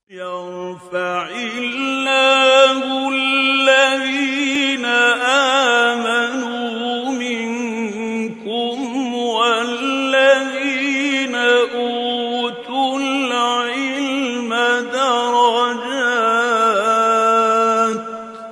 يرفع الله الذين آمنوا منكم والذين أوتوا العلم درجات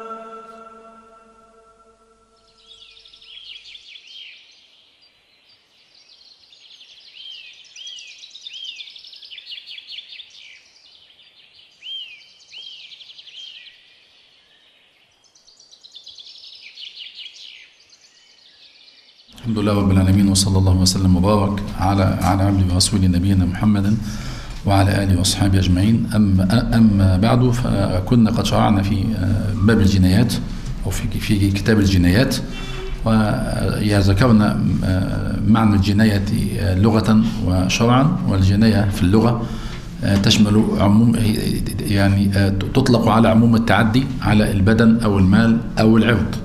الحمد لله رب العالمين، وصلى الله وسلم وبارك على عبده ورسوله نبينا محمد وعلى آله وأصحابه أجمعين. أما بعد، فكنا قد شرعنا في باب الجنايات أو في كتاب الجنايات، وذكرنا معنى الجناية لغة وشرعا. والجناية في اللغة تشمل عموم، يعني تطلق على عموم التعدي على البدن أو المال أو العرض.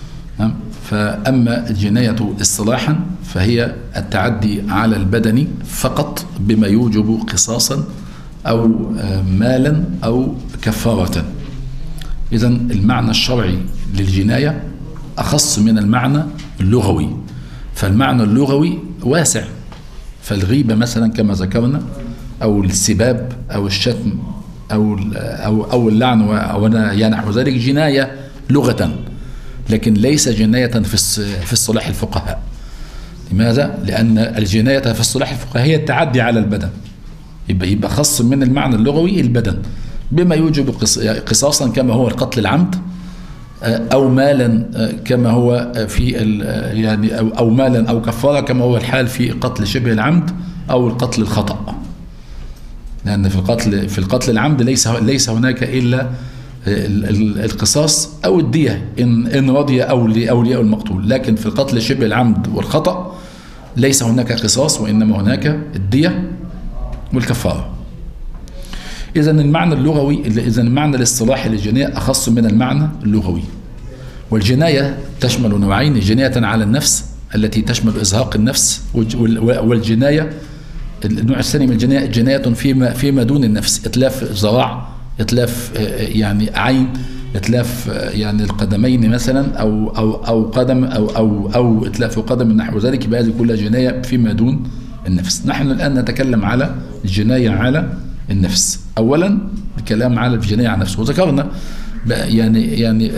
فأما الجناية اصطلاحا فهي التعدي على البدن فقط بما يوجب قصاصا أو مالا أو كفارة. إذن المعنى الشرعي للجناية أخص من المعنى اللغوي، فالمعنى اللغوي واسع. فالغيبة مثلا كما ذكرنا، أو السباب أو الشتم أو اللعن وما نحو ذلك جناية لغة، لكن ليس جناية في اصطلاح الفقهاء. لماذا؟ لأن الجناية في اصطلاح الفقهاء هي التعدي على البدن، يبقى خص من المعنى اللغوي البدن بما يوجب قصاصا كما هو القتل العمد، أو مالا كما هو في يعني أو مالا أو كفارة كما هو الحال في قتل شبه العمد أو القتل الخطأ. لأن في القتل العمد ليس هناك إلا القصاص أو الدية إن رضي أولياء المقتول، لكن في القتل شبه العمد والخطأ ليس هناك قصاص، وإنما هناك الدية والكفارة. إذن المعنى الاصطلاحي للجناية أخص من المعنى اللغوي. والجناية تشمل نوعين: جناية على النفس التي تشمل إزهاق النفس، والجناية النوع الثاني من الجناية جناية فيما دون النفس، إتلاف ذراع، إتلاف يعني عين، إتلاف يعني القدمين مثلا أو قدم أو إتلاف قدم نحو ذلك. يبقى هذه كلها جناية فيما دون النفس. نحن الآن نتكلم على الجناية على النفس. أولا الكلام على الجناية على النفس، وذكرنا يعني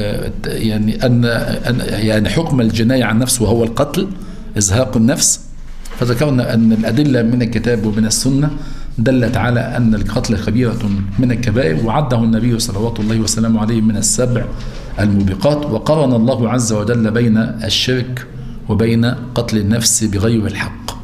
أن حكم الجناية على النفس وهو القتل إزهاق النفس. فذكرنا أن الأدلة من الكتاب ومن السنة دلت على أن القتل كبيرة من الكبائر، وعده النبي صلوات الله وسلامه عليه من السبع الموبقات. وقرن الله عز وجل بين الشرك وبين قتل النفس بغير الحق.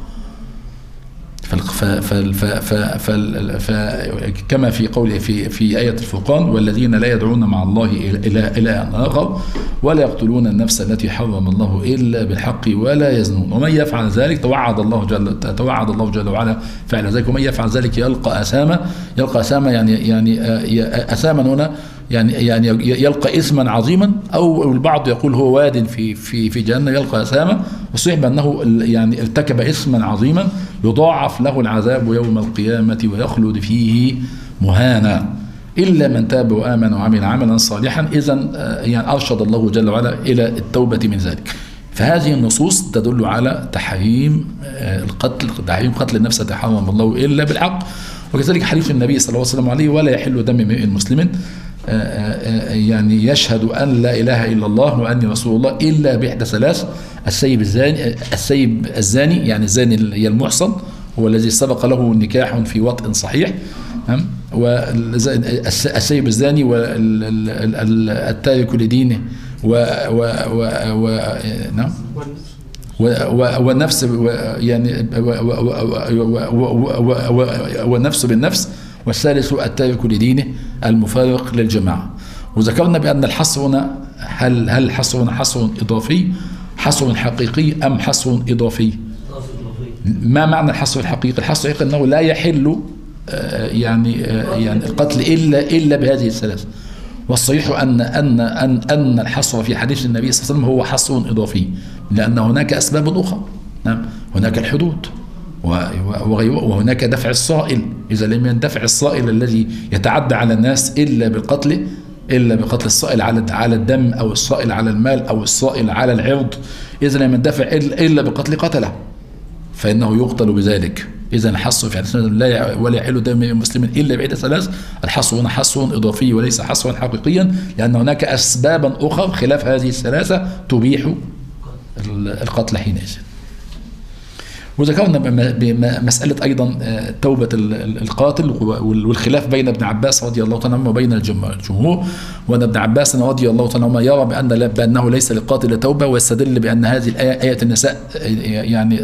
كما في قوله في آية الفرقان: والذين لا يدعون مع الله إلها آخر ولا يقتلون النفس التي حرم الله إلا بالحق ولا يزنون ومن يفعل ذلك توعد الله جل وعلا فعل ذلك. ومن يفعل ذلك يلقى أثاما يعني أثاما هنا يعني يلقى إثما عظيما، أو البعض يقول هو واد في جهنم يلقى أثاما، وصحيح بأنه يعني ارتكب إثما عظيما يضاعف له العذاب يوم القيامة ويخلد فيه مهانا إلا من تاب وآمن وعمل عملا صالحا. إذن يعني أرشد الله جل وعلا إلى التوبة من ذلك. فهذه النصوص تدل على تحريم قتل النفس التي حرم الله إلا بالحق. وكذلك حديث النبي صلى الله عليه وسلم عليه: ولا يحل دم امرئ مسلم يعني يشهد أن لا إله إلا الله وأني رسول الله إلا بإحدى ثلاث: السيب الزاني يعني الزاني هي المحصن، هو الذي سبق له نكاح في وطء صحيح، والسيب الزاني والتارك لدينه والنفس يعني والنفس بالنفس، والثالث التارك لدينه المفارق للجماعة. وذكرنا بأن الحصر هنا هل الحصر هنا حصر إضافي، حصر حقيقي أم حصر إضافي؟ ما معنى الحصر الحقيقي؟ الحصر الحقيقي أنه لا يحل يعني القتل إلا بهذه الثلاث. والصحيح أن الحصر في حديث النبي صلى الله عليه وسلم هو حصر إضافي، لأن هناك أسباب أخرى. هناك الحدود وهناك دفع الصائل إذا لم يندفع الصائل الذي يتعدى على الناس إلا بقتل الصائل على الدم، أو الصائل على المال، أو الصائل على العرض، إذا لم يندفع إلا بقتل قتله فإنه يقتل بذلك. إذا الحص في حديث لا ولا يحل دم المسلم إلا بإحدى ثلاث. الحص هنا حص إضافي وليس حصا حقيقيا، لأن هناك أسبابا أخرى خلاف هذه الثلاثة تبيح القتل حينئذ. وذكرنا مسألة أيضا توبة القاتل والخلاف بين ابن عباس رضي الله عنه وبين الجمهور، وأن ابن عباس رضي الله عنه يرى بأنه ليس للقاتل توبة، ويستدل بأن هذه الآية آية النساء يعني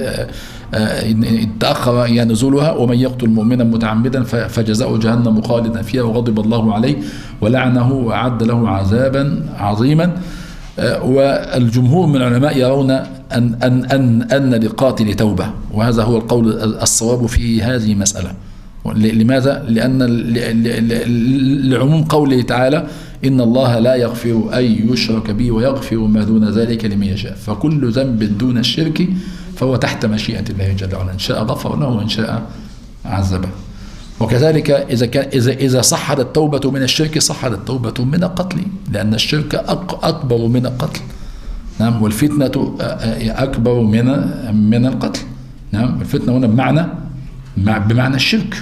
تأخر نزولها: ومن يقتل مؤمنا متعمدا فجزاؤه جهنم خالدا فيها وغضب الله عليه ولعنه وأعد له عذابا عظيما. والجمهور من العلماء يرون أن للقاتل توبة، وهذا هو القول الصواب في هذه المسألة. لماذا؟ لأن لعموم قوله تعالى: إن الله لا يغفر أن يشرك به ويغفر ما دون ذلك لمن يشاء، فكل ذنب دون الشرك فهو تحت مشيئة الله جل وعلا، إن شاء غفر له وإن شاء عذبه. وكذلك إذا صحت التوبة من الشرك صحت التوبة من القتل، لأن الشرك أكبر من القتل. نعم، والفتنة أكبر من القتل. نعم، الفتنة هنا بمعنى الشرك.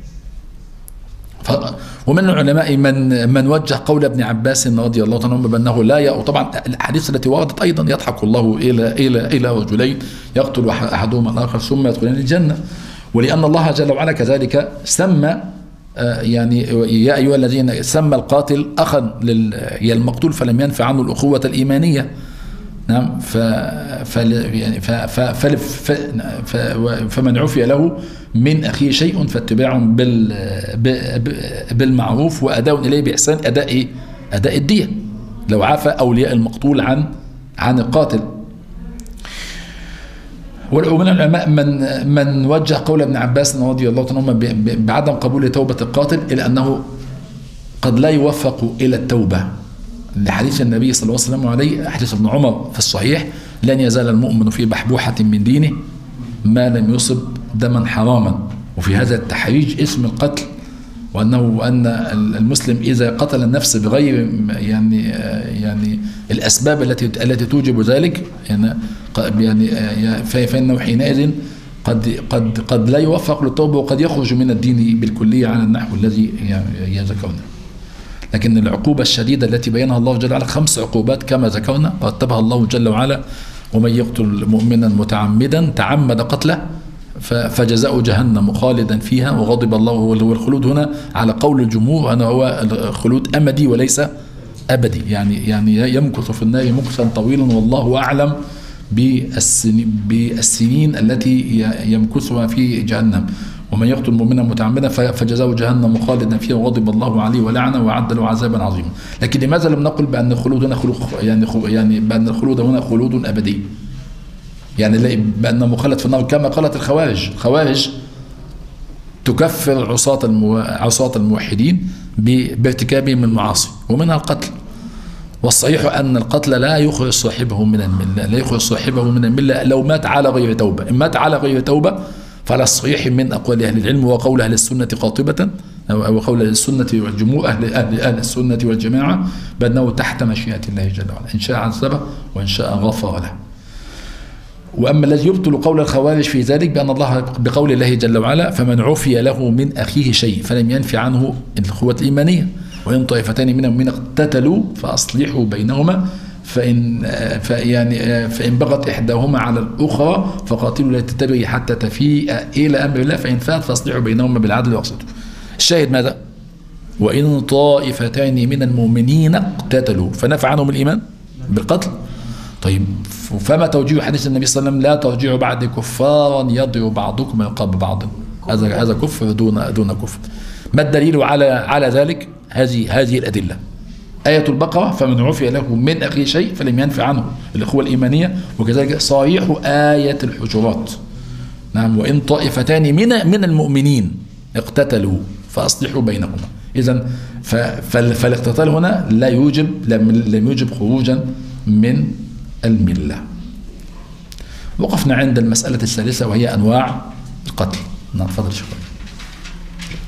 ومن العلماء من وجه قول ابن عباس رضي الله عنه بأنه لا وطبعا الحديث التي وردت أيضا: يضحك الله إلى رجلين يقتل أحدهما الآخر ثم يدخلان الجنة. ولأن الله جل وعلا كذلك سمى يعني يا أيها الذين سمى القاتل أخا للمقتول فلم ينفع عنه الأخوة الإيمانية. نعم، فمن عفي له من أخيه شيء فاتباع بالمعروف وأداء إليه بإحسان. أداء الدية لو عفى أولياء المقتول عن القاتل. ومن العلماء من وجه قول ابن عباس رضي الله عنه بعدم قبول توبة القاتل إلى أنه قد لا يوفق إلى التوبة، لحديث النبي صلى الله عليه وسلم عليه حديث ابن عمر في الصحيح: لن يزال المؤمن في بحبوحة من دينه ما لم يصب دما حراما. وفي هذا التحريج اسم القتل، وأن المسلم إذا قتل النفس بغير يعني الأسباب التي توجب ذلك فإنه حينئذ قد لا يوفق للتوبة، وقد يخرج من الدين بالكلية على النحو الذي ذكرنا. لكن العقوبة الشديدة التي بينها الله جل وعلا 5 عقوبات كما ذكرنا رتبها الله جل وعلا: ومن يقتل مؤمنا متعمدا تعمد قتله فجزاؤه جهنم خالدا فيها وغضب الله. والخلود هنا على قول الجمهور أنه هو الخلود أمدي وليس أبدي، يعني يمكث في النار مكثا طويلا، والله أعلم بالسنين التي يمكثها في جهنم. ومن يقتل مؤمنا متعمدا فجزاؤه جهنم خالدا فيها وغضب الله عليه ولعنه وأعد له عذابا عظيما. لكن لماذا لم نقل بأن الخلود هنا بأن الخلود هنا خلود أبدي؟ يعني بأنه مخلد في النار كما قالت الخوارج تكفر عصاة الموحدين بارتكابهم المعاصي ومنها القتل. والصحيح أن القتل لا يخرج صاحبه من الملة لو مات على غير توبة. إن مات على غير توبة فعلى الصحيح من أقوال أهل العلم وقول أهل السنة قاطبة، أو قول أهل السنة والجمهور أهل السنة والجماعة بأنه تحت مشيئة الله جل وعلا، إن شاء عذبه وإن شاء غفر له. وأما الذي يبطل قول الخوارج في ذلك بأن الله بقول الله جل وعلا: فمن عفي له من أخيه شيء فلم ينفع عنه الأخوة الإيمانية وإن طائفتان منهم اقتتلوا فأصلحوا بينهما فإن بغت إحداهما على الأخرى فقاتلوا التي تبغي حتى تفيء إلى أمر الله فإن فات فأصلحوا بينهما بالعدل واقسطوا. الشاهد ماذا؟ وإن طائفتان من المؤمنين اقتتلوا فنفع عنهم الإيمان بالقتل. طيب، فما توجيه حديث النبي صلى الله عليه وسلم: لا ترجعوا بعد كفارا يضرب بعضكم رقاب بعض؟ هذا كفر دون كفر. ما الدليل على ذلك؟ هذه الأدلة: آية البقرة: فمن عفي له من أخيه شيء فلم ينفع عنه الأخوة الإيمانية، وكذلك صريح آية الحجرات. نعم، وإن طائفتان من المؤمنين اقتتلوا فأصلحوا بينهما. إذن فالاقتتال هنا لم يوجب خروجا من الملة. وقفنا عند المسألة الثالثة وهي أنواع القتل. نعم، تفضل شكرا.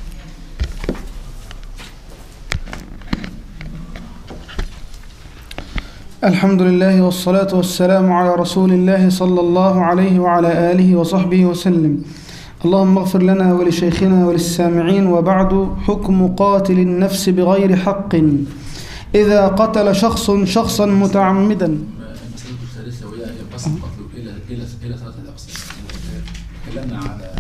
الحمد لله والصلاة والسلام على رسول الله صلى الله عليه وعلى آله وصحبه وسلم. اللهم اغفر لنا ولشيخنا وللسامعين. وبعد، حكم قاتل النفس بغير حق إذا قتل شخصا متعمدا. المسألة الثالثة وهي ينقسم القتل إلى ثلاثة أقسام. تكلمنا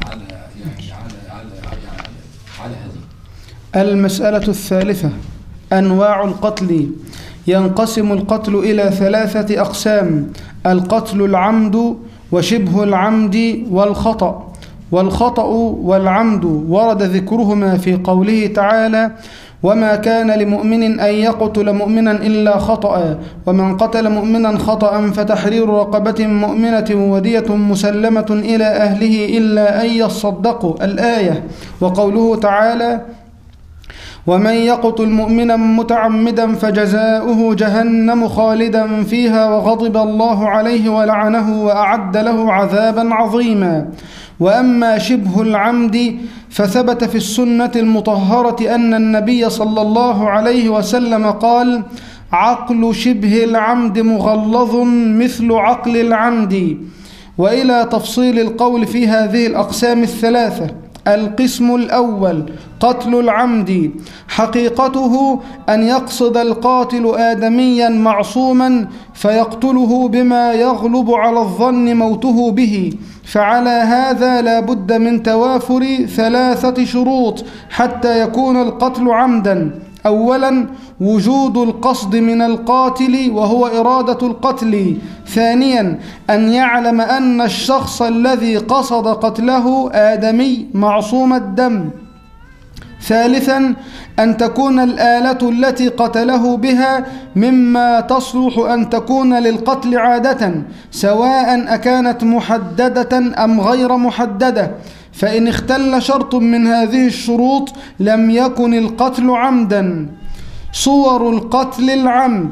على هذه. المسألة الثالثة: أنواع القتل. ينقسم القتل إلى ثلاثة أقسام: القتل العمد وشبه العمد والخطأ. والخطأ والعمد ورد ذكرهما في قوله تعالى: وما كان لمؤمن أن يقتل مؤمنا إلا خطأ، ومن قتل مؤمنا خطأ فتحرير رقبة مؤمنة ودية مسلمة إلى أهله إلا أن يصدقوا، الآية. وقوله تعالى: ومن يقتل مؤمنا متعمدا فجزاؤه جهنم خالدا فيها وغضب الله عليه ولعنه وأعد له عذابا عظيما. وأما شبه العمد فثبت في السنة المطهرة أن النبي صلى الله عليه وسلم قال: عقل شبه العمد مغلظ مثل عقل العمد. وإلى تفصيل القول في هذه الأقسام الثلاثة: القسم الأول قتل العمد، حقيقته أن يقصد القاتل آدميا معصوما فيقتله بما يغلب على الظن موته به. فعلى هذا لا بد من توافر ثلاثة شروط حتى يكون القتل عمدا: أولا، وجود القصد من القاتل وهو إرادة القتل. ثانيا، أن يعلم أن الشخص الذي قصد قتله آدمي معصوم الدم. ثالثا، أن تكون الآلة التي قتله بها مما تصلح أن تكون للقتل عادة، سواء أكانت محددة أم غير محددة. فإن اختل شرط من هذه الشروط لم يكن القتل عمدا. صور القتل العمد: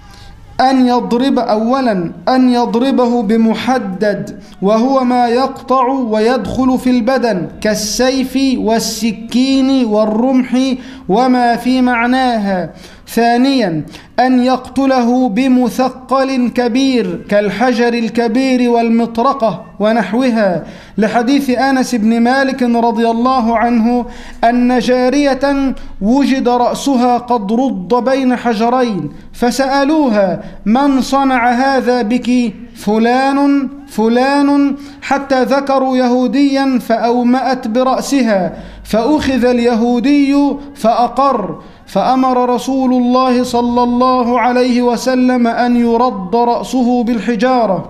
أن يضربه بمحدد، وهو ما يقطع ويدخل في البدن كالسيف والسكين والرمح وما في معناها. ثانيا، أن يقتله بمثقل كبير كالحجر الكبير والمطرقة ونحوها، لحديث أنس بن مالك رضي الله عنه أن جارية وجد رأسها قد رد بين حجرين فسألوها: من صنع هذا بك؟ فلان فلان، حتى ذكروا يهوديا فأومأت برأسها، فأخذ اليهودي فأقر، فأمر رسول الله صلى الله عليه وسلم أن يرد رأسه بالحجارة.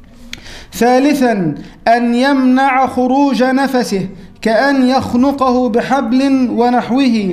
ثالثا، أن يمنع خروج نفسه كأن يخنقه بحبل ونحوه.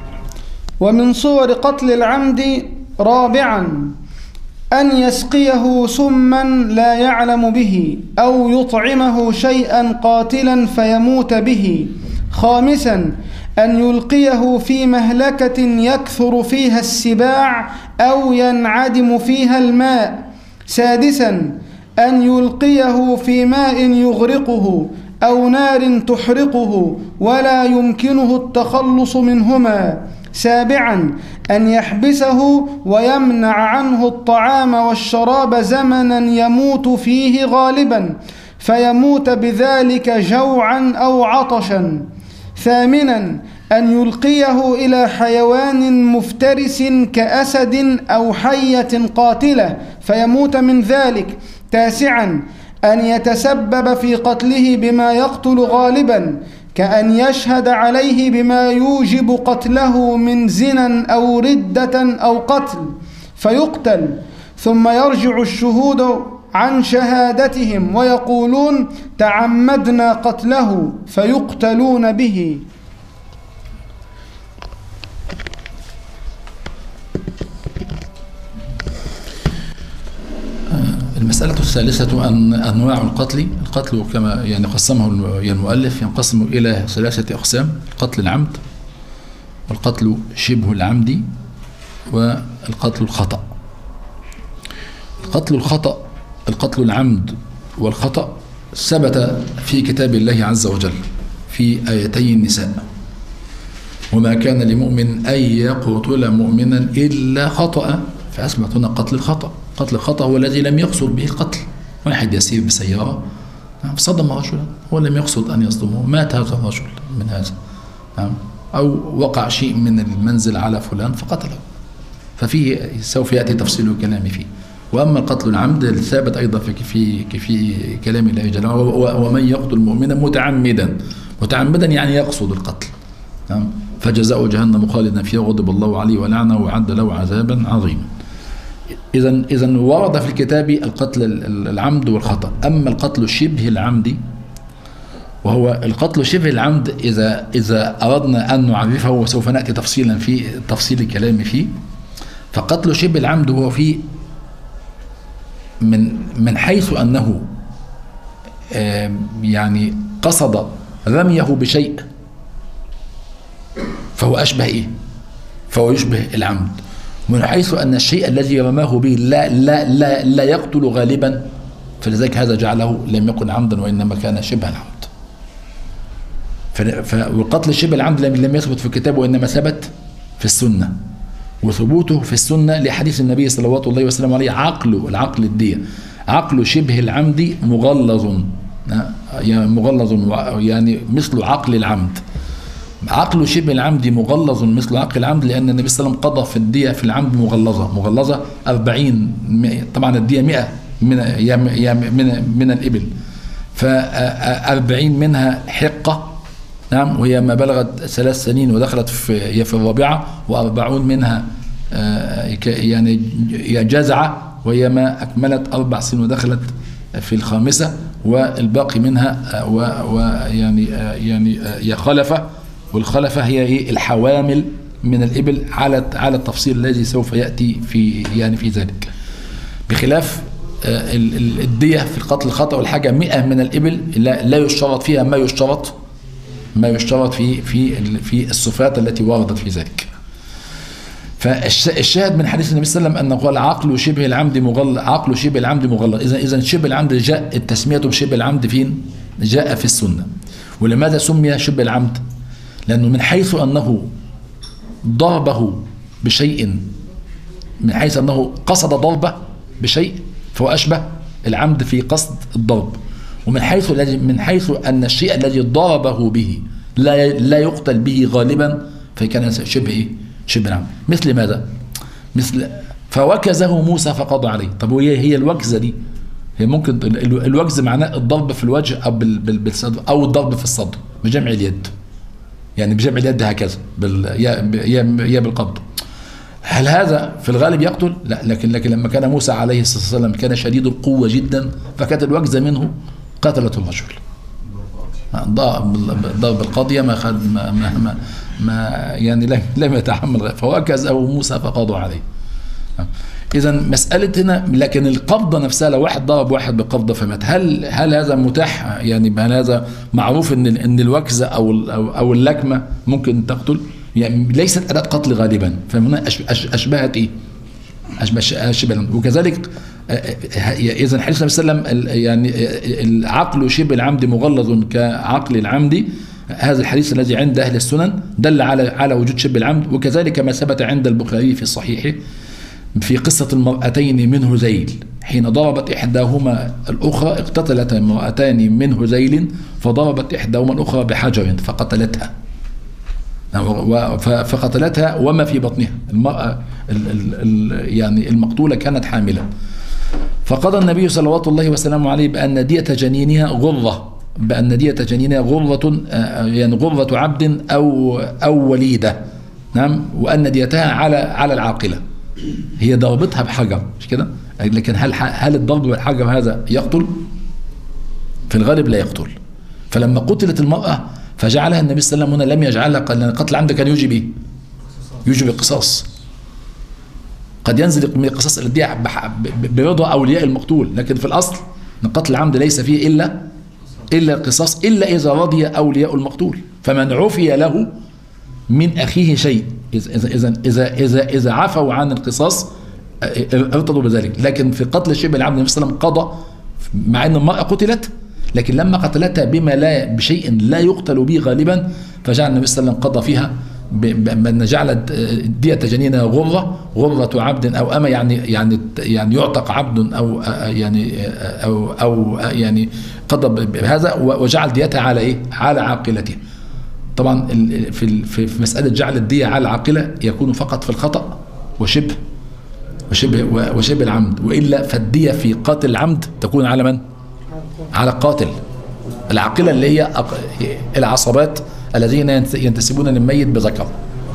ومن صور قتل العمد: رابعا، أن يسقيه سما لا يعلم به أو يطعمه شيئا قاتلا فيموت به. خامسا، أن يلقيه في مهلكة يكثر فيها السباع أو ينعدم فيها الماء. سادسا، أن يلقيه في ماء يغرقه أو نار تحرقه ولا يمكنه التخلص منهما. سابعا، أن يحبسه ويمنع عنه الطعام والشراب زمنا يموت فيه غالبا فيموت بذلك جوعا أو عطشا. ثامنا، أن يلقيه إلى حيوان مفترس كأسد أو حية قاتلة فيموت من ذلك. تاسعا، أن يتسبب في قتله بما يقتل غالبا، كأن يشهد عليه بما يوجب قتله من زنا أو ردة أو قتل فيقتل، ثم يرجع الشهود عن شهادتهم ويقولون تعمدنا قتله فيقتلون به. المسألة الثالثة أن أنواع القتل كما قسمه المؤلف ينقسم إلى ثلاثة أقسام: القتل العمد، والقتل شبه العمد، والقتل الخطأ. القتل العمد والخطأ ثبت في كتاب الله عز وجل في آيتي النساء: وما كان لمؤمن أن يقتل مؤمنا إلا خطأ، فأثبت هنا قتل الخطأ. قتل الخطأ هو الذي لم يقصد به القتل. واحد يسير بسيارة صدم رجلا، هو لم يقصد أن يصدمه، مات هذا الرجل من هذا، أو وقع شيء من المنزل على فلان فقتله، ففيه سوف يأتي تفصيل الكلام فيه. وأما القتل العمد الثابت أيضا في كلام الله جل وعلا: ومن يقتل مؤمنا متعمدا يعني يقصد القتل، فجزاؤه جهنم خالدا فيها وغضب الله عليه ولعنه وأعد له عذابا عظيما. إذا ورد في الكتاب القتل العمد والخطأ. أما القتل شبه العمد، وهو القتل شبه العمد إذا أردنا أن نعرفه، وسوف نأتي تفصيلا في تفصيل الكلام فيه، فقتل شبه العمد هو في من حيث أنه يعني قصد رميه بشيء فهو أشبه إيه؟ فهو يشبه العمد. من حيث أن الشيء الذي رماه به لا يقتل غالبا، فلذلك هذا جعله لم يكن عمدا وإنما كان شبه العمد. والقتل شبه العمد لم يثبت في الكتاب وإنما ثبت في السنة، وثبوته في السنة لحديث النبي صلوات الله وسلامه عليه: العقل الدية، عقل شبه العمد مغلظ يعني مثل عقل العمد. عقل شبه العمد مغلظ مثل عقل العمد، لأن النبي صلى الله عليه وسلم قضى في الدية في العمد مغلظة 40. طبعا الدية 100 من الإبل، ف40 منها حقة، نعم، وهي ما بلغت 3 سنين ودخلت في الرابعة، و40 منها يعني جزعة وهي ما أكملت 4 سنين ودخلت في الخامسة، والباقي منها يعني هي خلفة، والخلفة هي ايه؟ الحوامل من الإبل على التفصيل الذي سوف يأتي في ذلك. بخلاف الدية في القتل الخطأ والحاجة 100 من الإبل لا يشترط فيها ما يشترط في الصفات التي وردت في ذلك. فالشاهد من حديث النبي صلى الله عليه وسلم أنه قال: عقل شبه العمد مغلظ. إذا شبه العمد جاء التسمية بشبه العمد فين؟ جاء في السنة. ولماذا سمي شبه العمد؟ لأنه من حيث أنه ضربه بشيء، من حيث أنه قصد ضربه بشيء فهو أشبه العمد في قصد الضرب، ومن حيث أن الشيء الذي ضربه به لا يقتل به غالبا فكان شبه العمد. مثل ماذا؟ مثل فوكزه موسى فقضى عليه. طب هي الوكزة دي هي ممكن الوكز معناه الضرب في الوجه أو بالصدر، أو الضرب في الصدر بجمع اليد، يعني بجمع اليد هكذا يا بالقبض. هل هذا في الغالب يقتل؟ لا، لكن لما كان موسى عليه الصلاة والسلام كان شديد القوة جدا، فكانت الوكزة منه قتلت الرجل. ضرب القاضية ما يعني لم يتحمل، فوكزه موسى فقضوا عليه. إذا مسألة هنا، لكن القبضة نفسها لو واحد ضرب واحد بالقبضة فمات، هل هذا متاح؟ يعني هل هذا معروف ان الوكزة او اللكمة ممكن تقتل؟ يعني ليست أداة قتل غالبا، فهنا أشبهت إيه؟ شبه. وكذلك إذا حديث النبي صلى الله عليه وسلم يعني العقل شبه العمد مغلظ كعقل العمد، هذا الحديث الذي عند أهل السنن دل على وجود شبه العمد. وكذلك ما ثبت عند البخاري في صحيحه في قصة المرأتين من هذيل، حين ضربت إحداهما الأخرى، اقتتلت امرأتان من هذيل فضربت إحداهما الأخرى بحجر فقتلتها، فقتلتها وما في بطنها. المرأة يعني المقتولة كانت حاملة، فقضى النبي صلوات الله وسلامه عليه بأن دية جنينها غرة، غرة يعني غرة عبد أو وليدة، نعم، وأن ديتها على العاقلة. هي ضربتها بحجر، مش كده؟ لكن هل الضرب بالحجر هذا يقتل؟ في الغالب لا يقتل. فلما قتلت المرأة فجعلها النبي صلى الله عليه وسلم هنا لم يجعلها، لأن قتل العمد كان يوجب القصاص. قد ينزل من القصاص الدية برضا أولياء المقتول، لكن في الأصل أن قتل العمد ليس فيه إلا القصاص، إلا إذا رضي أولياء المقتول. فمن عفي له من أخيه شيء، إذا عفوا عن القصاص ارتضوا بذلك. لكن في قتل شبه العمد النبي صلى الله عليه وسلم قضى، مع أن المرأة قتلت، لكن لما قتلتها بشيء لا يقتل به غالبا، فجعل النبي صلى الله عليه وسلم قضى فيها بأن جعل دية جنينها غرة عبد أو أما، يعني يعتق عبد أو يعني أو يعني قضى بهذا، وجعل ديتها على إيه؟ على عاقلته. طبعا في مسألة جعل الدية على العاقلة يكون فقط في الخطأ وشبه العمد، وإلا فالدية في قاتل العمد تكون على من؟ على القاتل. العاقلة اللي هي العصبات الذين ينتسبون للميت بذكر.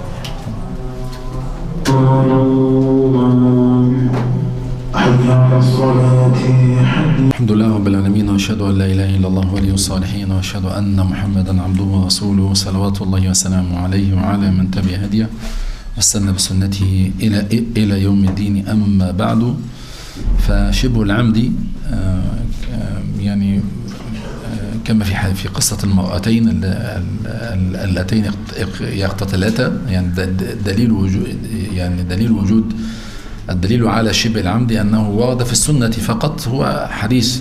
الحمد لله رب العالمين، واشهد ان لا اله الا الله ولي الصالحين، واشهد ان محمدا عبده ورسوله صلوات الله وسلامه عليه وعلى من تبع هديه واستنى بسنته الى يوم الدين. اما بعد، فشبه العمد يعني كما في قصة المرأتين اللتين يقتتلاتا، يعني دليل وجود الدليل على شبه العمد أنه ورد في السنة فقط، هو حديث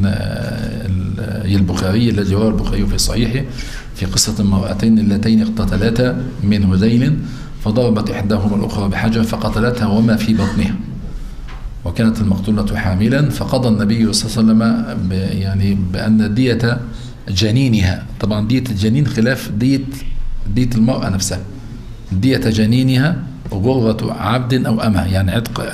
البخاري الذي رواه البخاري في صحيحه في قصة المرأتين اللتين اقتتلاتا من هذيل، فضربت إحداهما الأخرى بحجر فقتلتها وما في بطنها، وكانت المقتولة حاملا، فقضى النبي صلى الله عليه وسلم يعني بأن دية جنينها، طبعا دية الجنين خلاف دية المرأة نفسها، دية جنينها غرة عبد أو أمة، يعني عتق،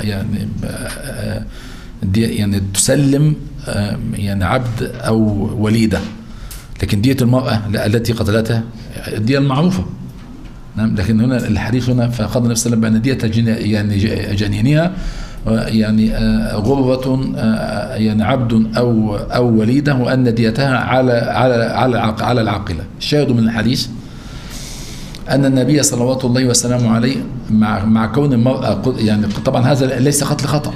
يعني تسلم يعني عبد أو وليدة. لكن دية المرأة التي قتلتها الدية المعروفة، نعم. لكن هنا الحديث هنا فقضى النبي صلى الله عليه وسلم بأن دية يعني جنينها يعني غرة يعني عبد أو وليدة، وأن ديتها على العاقلة. الشاهد من الحديث أن النبي صلوات الله وسلامه عليه مع كون المرأة يعني طبعا هذا ليس قتل خطأ،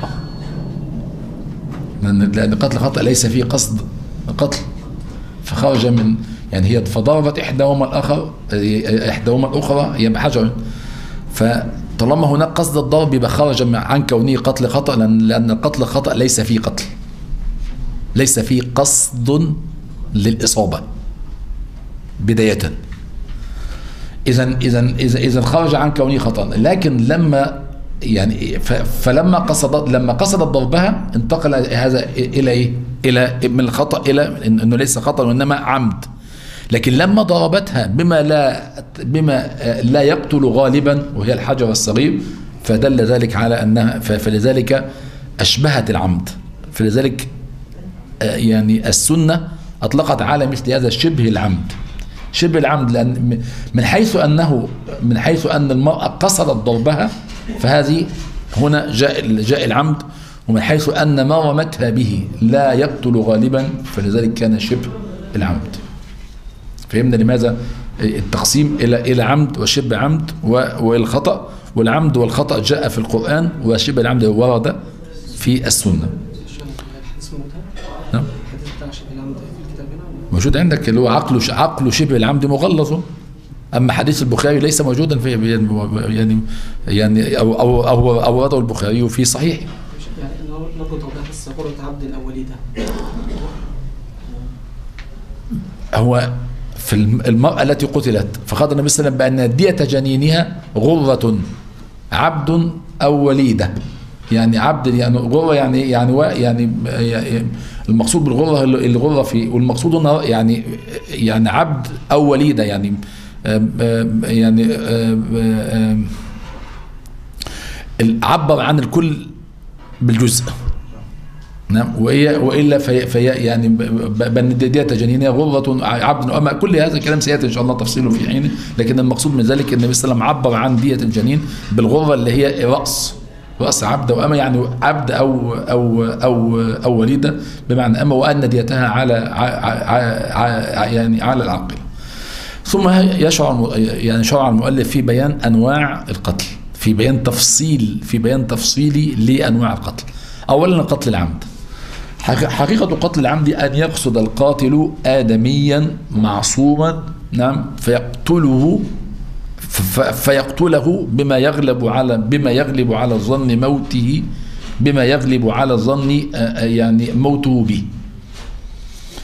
لأن قتل خطأ ليس فيه قصد قتل، فخرج من يعني هي فضربت إحداهما الأخرى هي بحجر، فطالما هناك قصد الضرب يبقى خرج عن كونه قتل خطأ، لأن القتل خطأ ليس فيه قتل، ليس فيه قصد للإصابة بداية. إذا خرج عن كونه خطأ. لكن لما يعني فلما قصدت ضربها انتقل هذا إلى إيه؟ إلى من الخطأ إلى إنه ليس خطأ وإنما عمد. لكن لما ضربتها بما لا يقتل غالبا وهي الحجر الصغير، فدل ذلك على أنها فلذلك أشبهت العمد. فلذلك يعني السنة أطلقت على مثل هذا شبه العمد، شبه العمد، لأن من حيث أن المرأة قصدت ضربها فهذه هنا جاء العمد، ومن حيث أن ما رمتها به لا يقتل غالبا فلذلك كان شبه العمد. فهمنا لماذا التقسيم إلى عمد وشبه عمد والخطأ، والعمد والخطأ جاء في القرآن، وشبه العمد ورد في السنة. نعم موجود عندك، اللي هو عقل شبه العمد مغلظ. أما حديث البخاري ليس موجودا في يعني أو ورده البخاري في صحيح. يعني نربط بحث غرة عبد أو وليدة. هو في المرأة التي قتلت فقال النبي صلى الله عليه وسلم بأن دية جنينها غرة عبد أو وليدة، يعني عبد يعني غرة يعني المقصود بالغرة الغرة في، والمقصود هنا يعني عبد أو وليدة، يعني عبر عن الكل بالجزء. نعم. والا في يعني بان دية جنينها غرة عبد او أما، كل هذا الكلام سياتي ان شاء الله تفصيله في حينه. لكن المقصود من ذلك النبي صلى الله عليه وسلم عبر عن دية الجنين بالغرة اللي هي رأس عبد او أما، يعني عبد او وليدة بمعنى أما، وأن ديتها على العاقل. ثم شرع المؤلف في بيان أنواع القتل، في بيان تفصيلي لأنواع القتل. أولا قتل العمد. حقيقة قتل العمد أن يقصد القاتل آدميا معصوما، نعم، فيقتله بما يغلب على الظن موته، بما يغلب على الظن يعني موته به.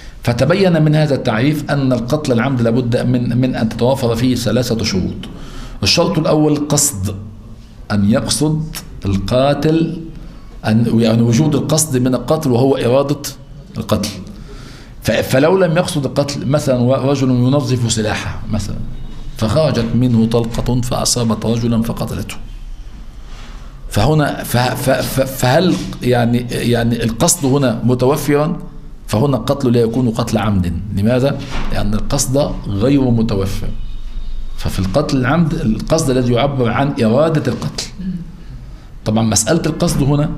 فتبين من هذا التعريف أن القتل العمد لابد من أن تتوافر فيه 3 شروط. الشرط الأول قصد، أن يقصد القاتل، يعني وجود القصد من القتل وهو إرادة القتل. فلو لم يقصد القتل، مثلا رجل ينظف سلاحه مثلا فخرجت منه طلقة فأصابت رجلا فقتلته، فهنا فهل يعني القصد هنا متوفرا؟ فهنا القتل لا يكون قتل عمد. لماذا؟ لأن القصد غير متوفر. ففي القتل العمد القصد الذي يعبر عن إرادة القتل. طبعا مسألة القصد هنا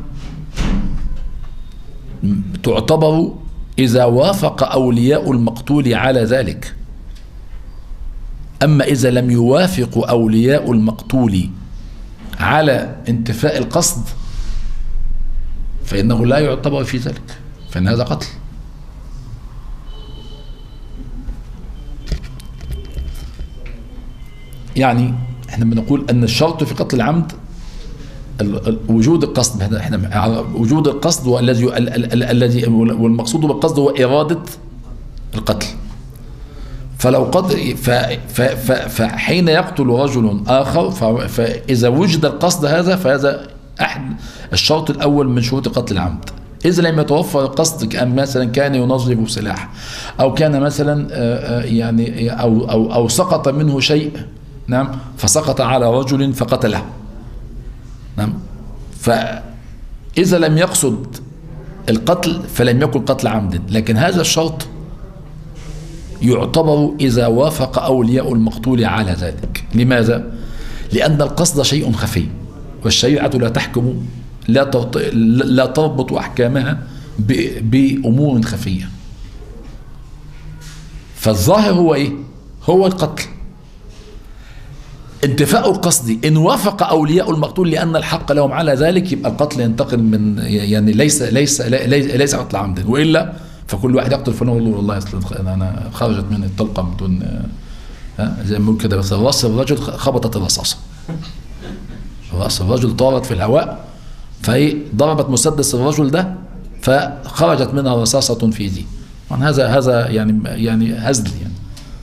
تعتبر إذا وافق أولياء المقتول على ذلك. أما إذا لم يوافق أولياء المقتول على انتفاء القصد فإنه لا يعتبر في ذلك، فإن هذا قتل. يعني احنا بنقول أن الشرط في قتل العمد وجود القصد. احنا وجود القصد الذي والمقصود بالقصد هو إرادة القتل. فلو قتل فحين يقتل رجل آخر فإذا وجد القصد هذا فهذا أحد الشرط الأول من شروط قتل العمد. إذا لم يتوفر القصد، كأن مثلا كان ينظف سلاح، أو كان مثلا يعني أو سقط منه شيء، نعم، فسقط على رجل فقتله، نعم، فإذا لم يقصد القتل فلم يكن قتل عمد. لكن هذا الشرط يعتبر إذا وافق أولياء المقتول على ذلك. لماذا؟ لأن القصد شيء خفي، والشريعة لا تحكم لا تربط أحكامها بأمور خفية. فالظاهر هو إيه؟ هو القتل. انتفاء القصد إن وافق أولياء المقتول لأن الحق لهم على ذلك، يبقى القتل ينتقل من يعني ليس قتل عمد. وإلا فكل واحد يقتل فنقول له والله أنا خرجت من الطلقة بدون زي ما بنقول كده، بس راس الرجل خبطت الرصاصة، راس الرجل طارت في الهواء فهي ضربت مسدس الرجل ده فخرجت منها رصاصة في ذي. هذا يعني هزل يعني.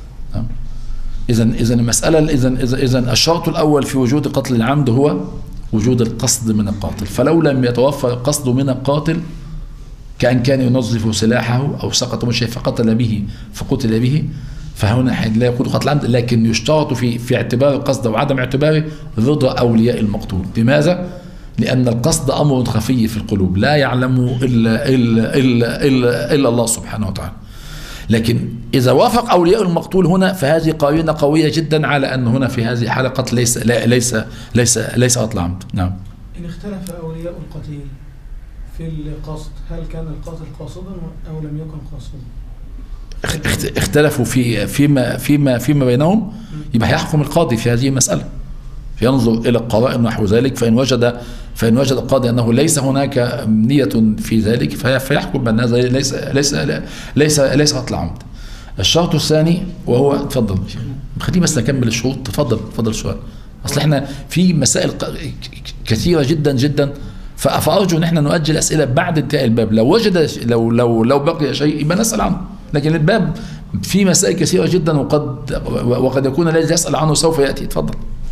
إذا المسألة إذا الشرط الأول في وجود قتل العمد هو وجود القصد من القاتل. فلو لم يتوفر القصد من القاتل، كان ينظف سلاحه أو سقط من شيء فقتل به فقتل به، فهنا لا يكون قتل عمد. لكن يشترط في اعتبار القصد وعدم اعتباره رضا أولياء المقتول. لماذا؟ لأن القصد أمر خفي في القلوب لا يعلمه إلا الله سبحانه وتعالى. لكن إذا وافق أولياء المقتول هنا فهذه قرينة قوية جدا على أن هنا في هذه الحالة قتل ليس قتل عمد. نعم. إن اختلف أولياء القتيل في القصد، هل كان القاتل قاصدا أو لم يكن قاصدا؟ اختلفوا فيما بينهم، يبقى يحكم القاضي في هذه المسألة، ينظر إلى القرائن نحو ذلك. فإن وجد القاضي أنه ليس هناك نية في ذلك فيحكم بأن هذا ليس قتل عمد. الشرط الثاني وهو تفضل خليني بس نكمل الشروط. تفضل السؤال. أصل احنا في مسائل كثيرة جدا جدا، فأرجو ان احنا نؤجل أسئلة بعد انتهاء الباب. لو وجد لو بقي شيء يبقى نسأل عنه، لكن الباب في مسائل كثيرة جدا وقد يكون الذي يسأل عنه سوف يأتي. تفضل.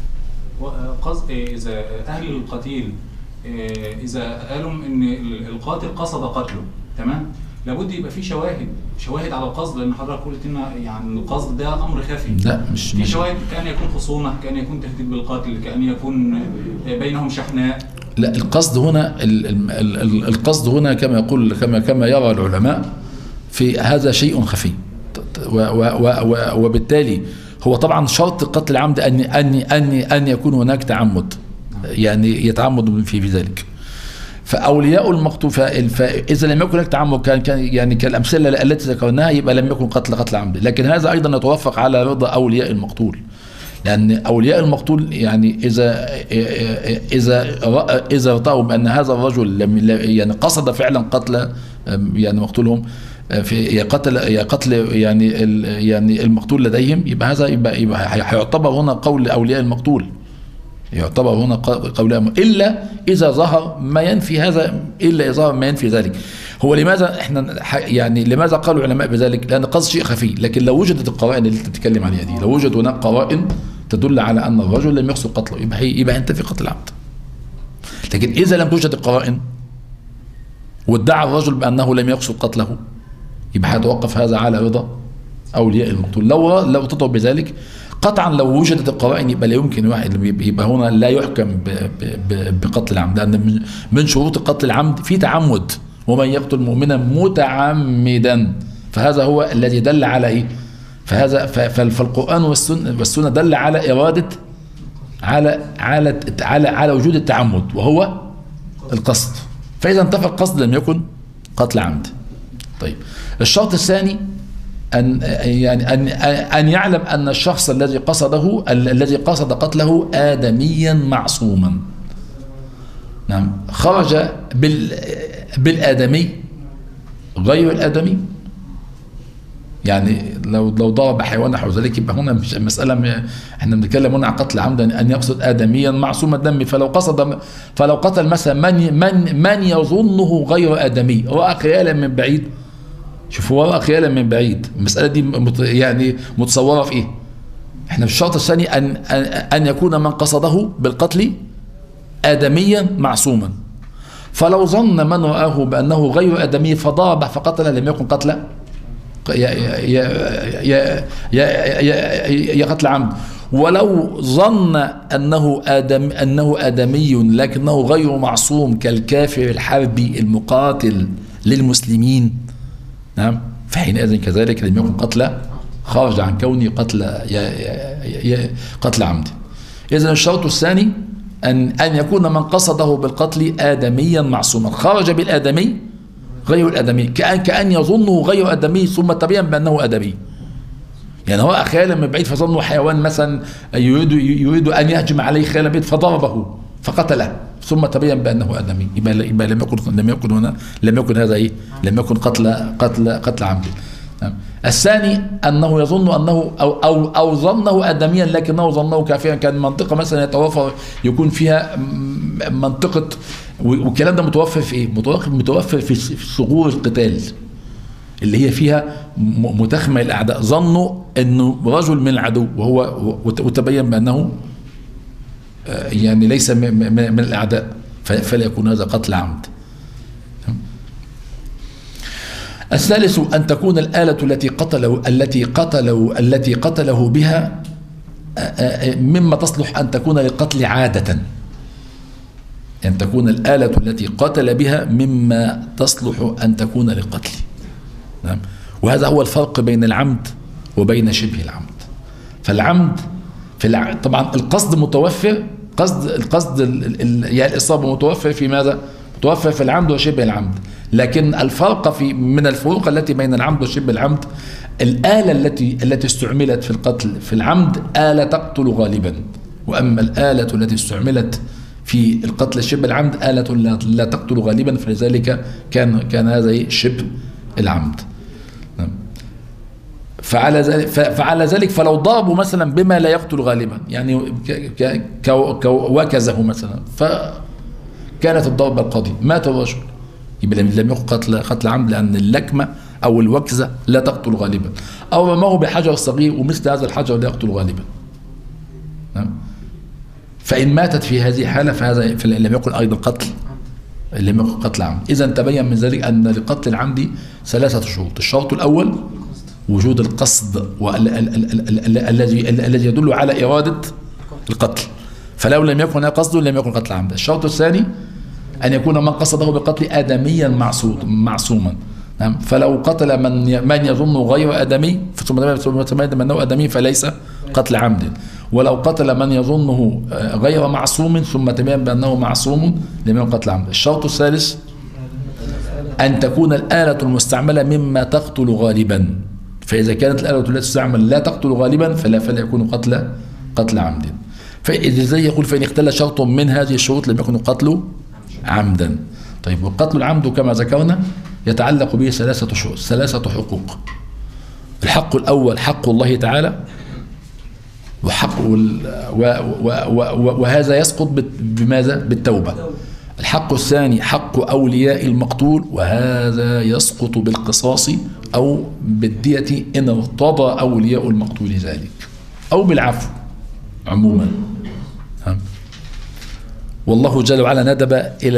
إذا أهل القتيل إذا قالوا إن القاتل قصد قتله، تمام، لابد يبقى في شواهد على القصد، لأن حضرتك قلت إن يعني القصد ده أمر خفي. لا مش في شواهد، كأن يكون خصومة، كأن يكون تهديد بالقتل، كأن يكون بينهم شحناء. لا، القصد هنا القصد هنا كما يرى العلماء في هذا شيء خفي، وبالتالي هو طبعا شرط قتل العمد أن يكون هناك تعمد، يعني يتعمد في ذلك. فأولياء المقتول فإذا لم يكن هناك تعمد كان يعني كالأمثلة التي ذكرناها يبقى لم يكن قتل عمد. لكن هذا أيضا يتوافق على رضا أولياء المقتول، لأن أولياء المقتول يعني إذا رأوا بأن هذا الرجل يعني قصد فعلا قتل يعني مقتولهم في قتل يعني المقتول لديهم، يبقى هذا يبقى هيعتبر هنا قول أولياء المقتول، يعتبر هنا قول إلا إذا ظهر ما ينفي هذا، إلا إذا ظهر ما ينفي ذلك. هو لماذا احنا يعني لماذا قالوا العلماء بذلك؟ لأن القصد شيء خفي. لكن لو وجدت القرائن اللي انت بتتكلم عليها دي، لو وجد هناك قرائن تدل على أن الرجل لم يقصد قتله، يبقى ينتفي قتل العمد. لكن إذا لم توجد القرائن وادعى الرجل بأنه لم يقصد قتله، يبقى هيتوقف هذا على رضا أولياء المقتول. لو تطلب بذلك قطعا، لو وجدت القرائن يبقى لا يمكن واحد، يبقى هنا لا يحكم بقتل العمد، لأن من شروط قتل العمد في تعمد، ومن يقتل مؤمنا متعمدا، فهذا هو الذي دل على إيه؟ فالقرآن والسنة دل على إرادة على وجود التعمد وهو القصد، فإذا انتفى القصد لم يكن قتل عمد. طيب الشرط الثاني أن يعلم أن الشخص الذي قصد قتله آدميا معصوما. نعم، خرج بالآدمي غير الآدمي، يعني لو ضرب حيوان نحو ذلك، يبقى هنا مش مسألة، احنا بنتكلم هنا عن قتل عمد أن يقصد آدميا معصوم الدم. فلو قتل مثلا من يظنه غير آدمي، رأى خيالا من بعيد، شوفوا رأى خيالا من بعيد، المسألة دي يعني متصورة في ايه؟ احنا في الشرط الثاني أن يكون من قصده بالقتل آدميا معصوما، فلو ظن من رآه بأنه غير آدمي فضرب فقتل لم يكن قتل يا قتل عمد. ولو ظن أنه آدمي لكنه غير معصوم كالكافر الحربي المقاتل للمسلمين، نعم، فحينئذ كذلك لم يكن قتل، خرج عن كونه قتل عمد. إذن الشرط الثاني أن يكون من قصده بالقتل آدميا معصوما، خرج بالآدمي غير الآدمي، كأن يظنه غير آدمي ثم تبين بأنه آدمي، يعني هو خيالا من بعيد فظنه حيوان مثلا يريد أن يهجم عليه خيالا من بعيد فضربه فقتله ثم تبين بأنه آدمي، يبقى لم يكن هذا إيه؟ لم يكن قتل عمد. الثاني أنه يظن أنه أو ظنه آدميا لكنه ظنه كافرا، كان منطقة مثلا يتوفر يكون فيها منطقة، والكلام ده متوفر في ايه؟ متوفر في ثغور القتال اللي هي فيها متخمة الأعداء، ظنوا أنه رجل من العدو وتبين بأنه يعني ليس من الأعداء، فلا يكون هذا قتل عمد. الثالث أن تكون الآلة التي قتله بها مما تصلح أن تكون للقتل عادة، أن تكون الآلة التي قتل بها مما تصلح أن تكون للقتل. نعم، وهذا هو الفرق بين العمد وبين شبه العمد. فالعمد طبعا القصد متوفر، القصد يعني الإصابة متوفر في ماذا؟ متوفر في العمد وشبه العمد، لكن الفرق من الفروق التي بين العمد وشبه العمد، الآلة التي استعملت في القتل في العمد آلة تقتل غالبا، وأما الآلة التي استعملت في القتل شبه العمد آلة لا تقتل غالبا، فلذلك كان هذا شبه العمد. فعلى ذلك فلو ضربوا مثلا بما لا يقتل غالبا، يعني كوكزه مثلا، فكانت الضربة القاضية مات الرجل، يبقى لم يكن قتل عمد، لأن اللكمة أو الوكزة لا تقتل غالبا، أو رماه بحجر صغير ومثل هذا الحجر لا يقتل غالبا. فإن ماتت في هذه الحالة فهذا لم يكن أيضا قتل عمد. إذا تبين من ذلك أن لقتل العمد 3 شروط. الشرط الأول وجود القصد الذي يدل على إرادة القتل، فلو لم يكن قصده لم يكن قتل عمد. الشرط الثاني أن يكون من قصده بالقتل آدميا معصوما، فلو قتل من يظن غير آدمي ثم تبين أنه آدمي فليس قتل عمد، ولو قتل من يظنه غير معصوم ثم تبين بأنه معصوم لم يكن قتل عمد. الشرط الثالث أن تكون الآلة المستعملة مما تقتل غالبا، فإذا كانت الآلة التي تستعمل لا تقتل غالبا فلا يكون قتل عمد. فإذا زي يقول فإن اختل شرط من هذه الشروط لم يكن قتل عمدا. طيب، والقتل العمد كما ذكرنا يتعلق به 3 حقوق. الحق الأول حق الله تعالى، وهذا يسقط بماذا؟ بالتوبة. الحق الثاني حق أولياء المقتول، وهذا يسقط بالقصاص أو بالدية إن ارتضى أولياء المقتول ذلك، أو بالعفو. عموما. والله جل وعلا ندب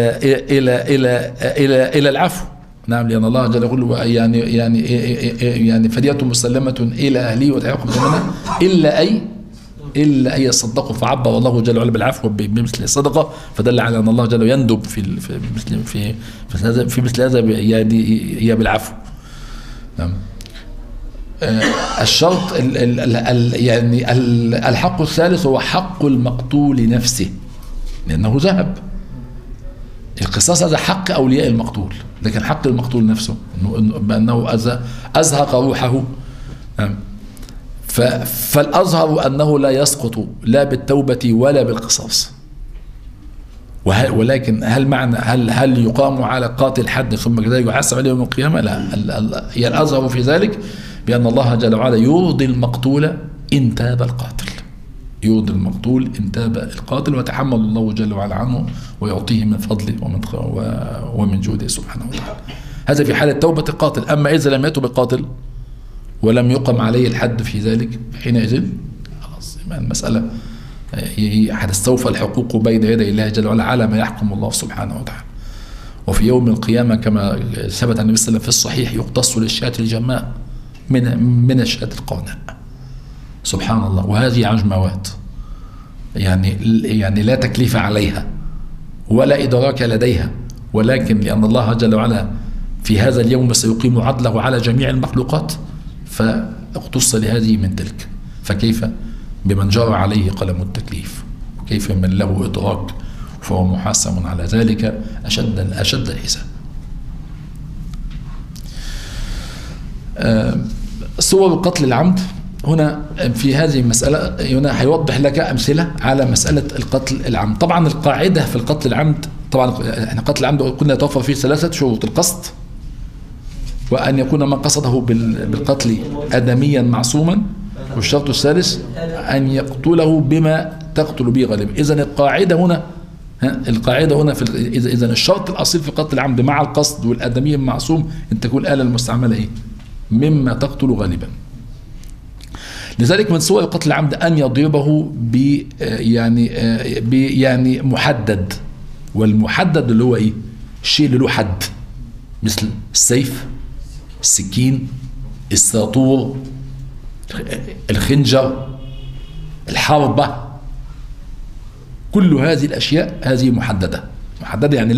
إلى العفو. نعم، لأن الله جل وعلا يعني فدية مسلمة إلى أهله وتعاقب منها إلا أن يصدقوا، فعبر الله جل وعلا بالعفو بمثل الصدقة، فدل على أن الله جل وعلا يندب في مثل هذا يعني بالعفو. نعم. الشرط يعني الحق الثالث هو حق المقتول نفسه، لأنه ذهب. القصاص هذا حق أولياء المقتول، لكن حق المقتول نفسه بأنه أزهق روحه. فالأظهر أنه لا يسقط لا بالتوبة ولا بالقصاص. ولكن هل يقام على قاتل حد ثم كذلك يحاسب عليه يوم القيامة؟ لا. الأظهر في ذلك بأن الله جل وعلا يرضي المقتول إن تاب القاتل، يرضي المقتول إن تاب القاتل، وتحمل الله جل وعلا عنه ويعطيه من فضله ومن جوده سبحانه وتعالى. هذا في حالة توبة القاتل. أما إذا لم يتب القاتل ولم يقم عليه الحد في ذلك، حينئذ خلاص المسألة هتستوفى الحقوق بين يدي الله جل وعلا على ما يحكم الله سبحانه وتعالى. وفي يوم القيامة كما ثبت عن النبي صلى الله عليه وسلم في الصحيح يقتص للشاة الجماء من الشاة القوناء. سبحان الله. وهذه عجموات يعني لا تكليف عليها ولا إدراك لديها، ولكن لأن الله جل وعلا في هذا اليوم سيقيم عدله على جميع المخلوقات، فاقتص لهذه من تلك. فكيف بمن جرى عليه قلم التكليف، وكيف من له إدراك فهو محاسب على ذلك أشد الحساب. صور قتل العمد هنا في هذه المسألة هنا هيوضح لك أمثلة على مسألة القتل العمد. طبعا القاعدة في القتل العمد، طبعا احنا قتل العمد قلنا يتوفر فيه 3 شروط: القصد، وأن يكون من قصده بالقتل آدميا معصوما، والشرط الثالث أن يقتله بما تقتل به غالبا. إذن القاعدة هنا إذن الشرط الأصيل في قتل العمد مع القصد والآدمي المعصوم أن تكون الآلة المستعملة إيه؟ مما تقتل غالبا. لذلك من صور قتل العمد أن يضربه يعني محدد، والمحدد اللي هو إيه؟ الشيء اللي له حد، مثل السيف، السكين، الساطور، الخنجر، الحربة، كل هذه الأشياء هذه محددة يعني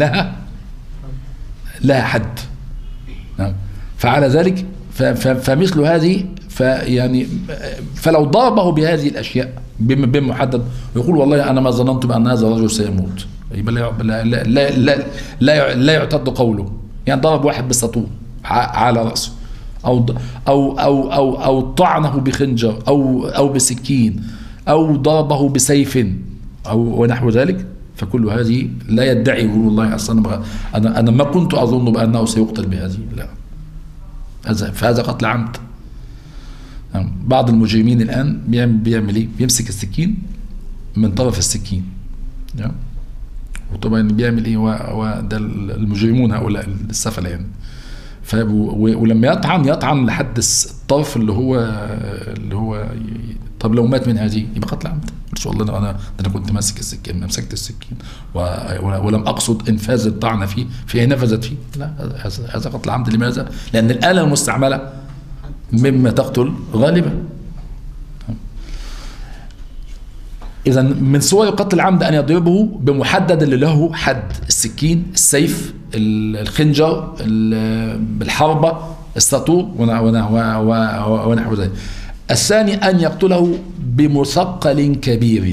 لها حد. فعلى ذلك فمثل هذه فلو ضربه بهذه الأشياء بمحدد ويقول والله أنا ما ظننت بأن هذا الرجل سيموت، يبقى لا يعتد قوله. يعني ضرب واحد بالسطور على رأسه، أو طعنه بخنجر أو بسكين، أو ضربه بسيف أو ونحو ذلك، فكل هذه لا يدعي يقول والله أصلا أنا ما كنت أظن بأنه سيقتل بهذه، لا. فهذا قتل عمد. بعض المجرمين الآن بيعمل إيه؟ بيمسك السكين من طرف السكين، وطبعا بيعمل إيه؟ وده المجرمون هؤلاء السفلة يعني. ولما يطعن لحد الطرف اللي هو طب لو مات من هذه يبقى قتل عمد. مش والله انا كنت ماسك السكين، مسكت السكين ولم اقصد انفاذ الطعنه فيه نفذت فيه، لا، هذا قتل عمد. لماذا؟ لان الآلة المستعمله مما تقتل غالبا. اذا من صور قتل العمد ان يضربه بمحدد اللي له حد: السكين، السيف، الخنجر، بالحربة، السطور ونحو ذلك. الثاني أن يقتله بمثقل كبير،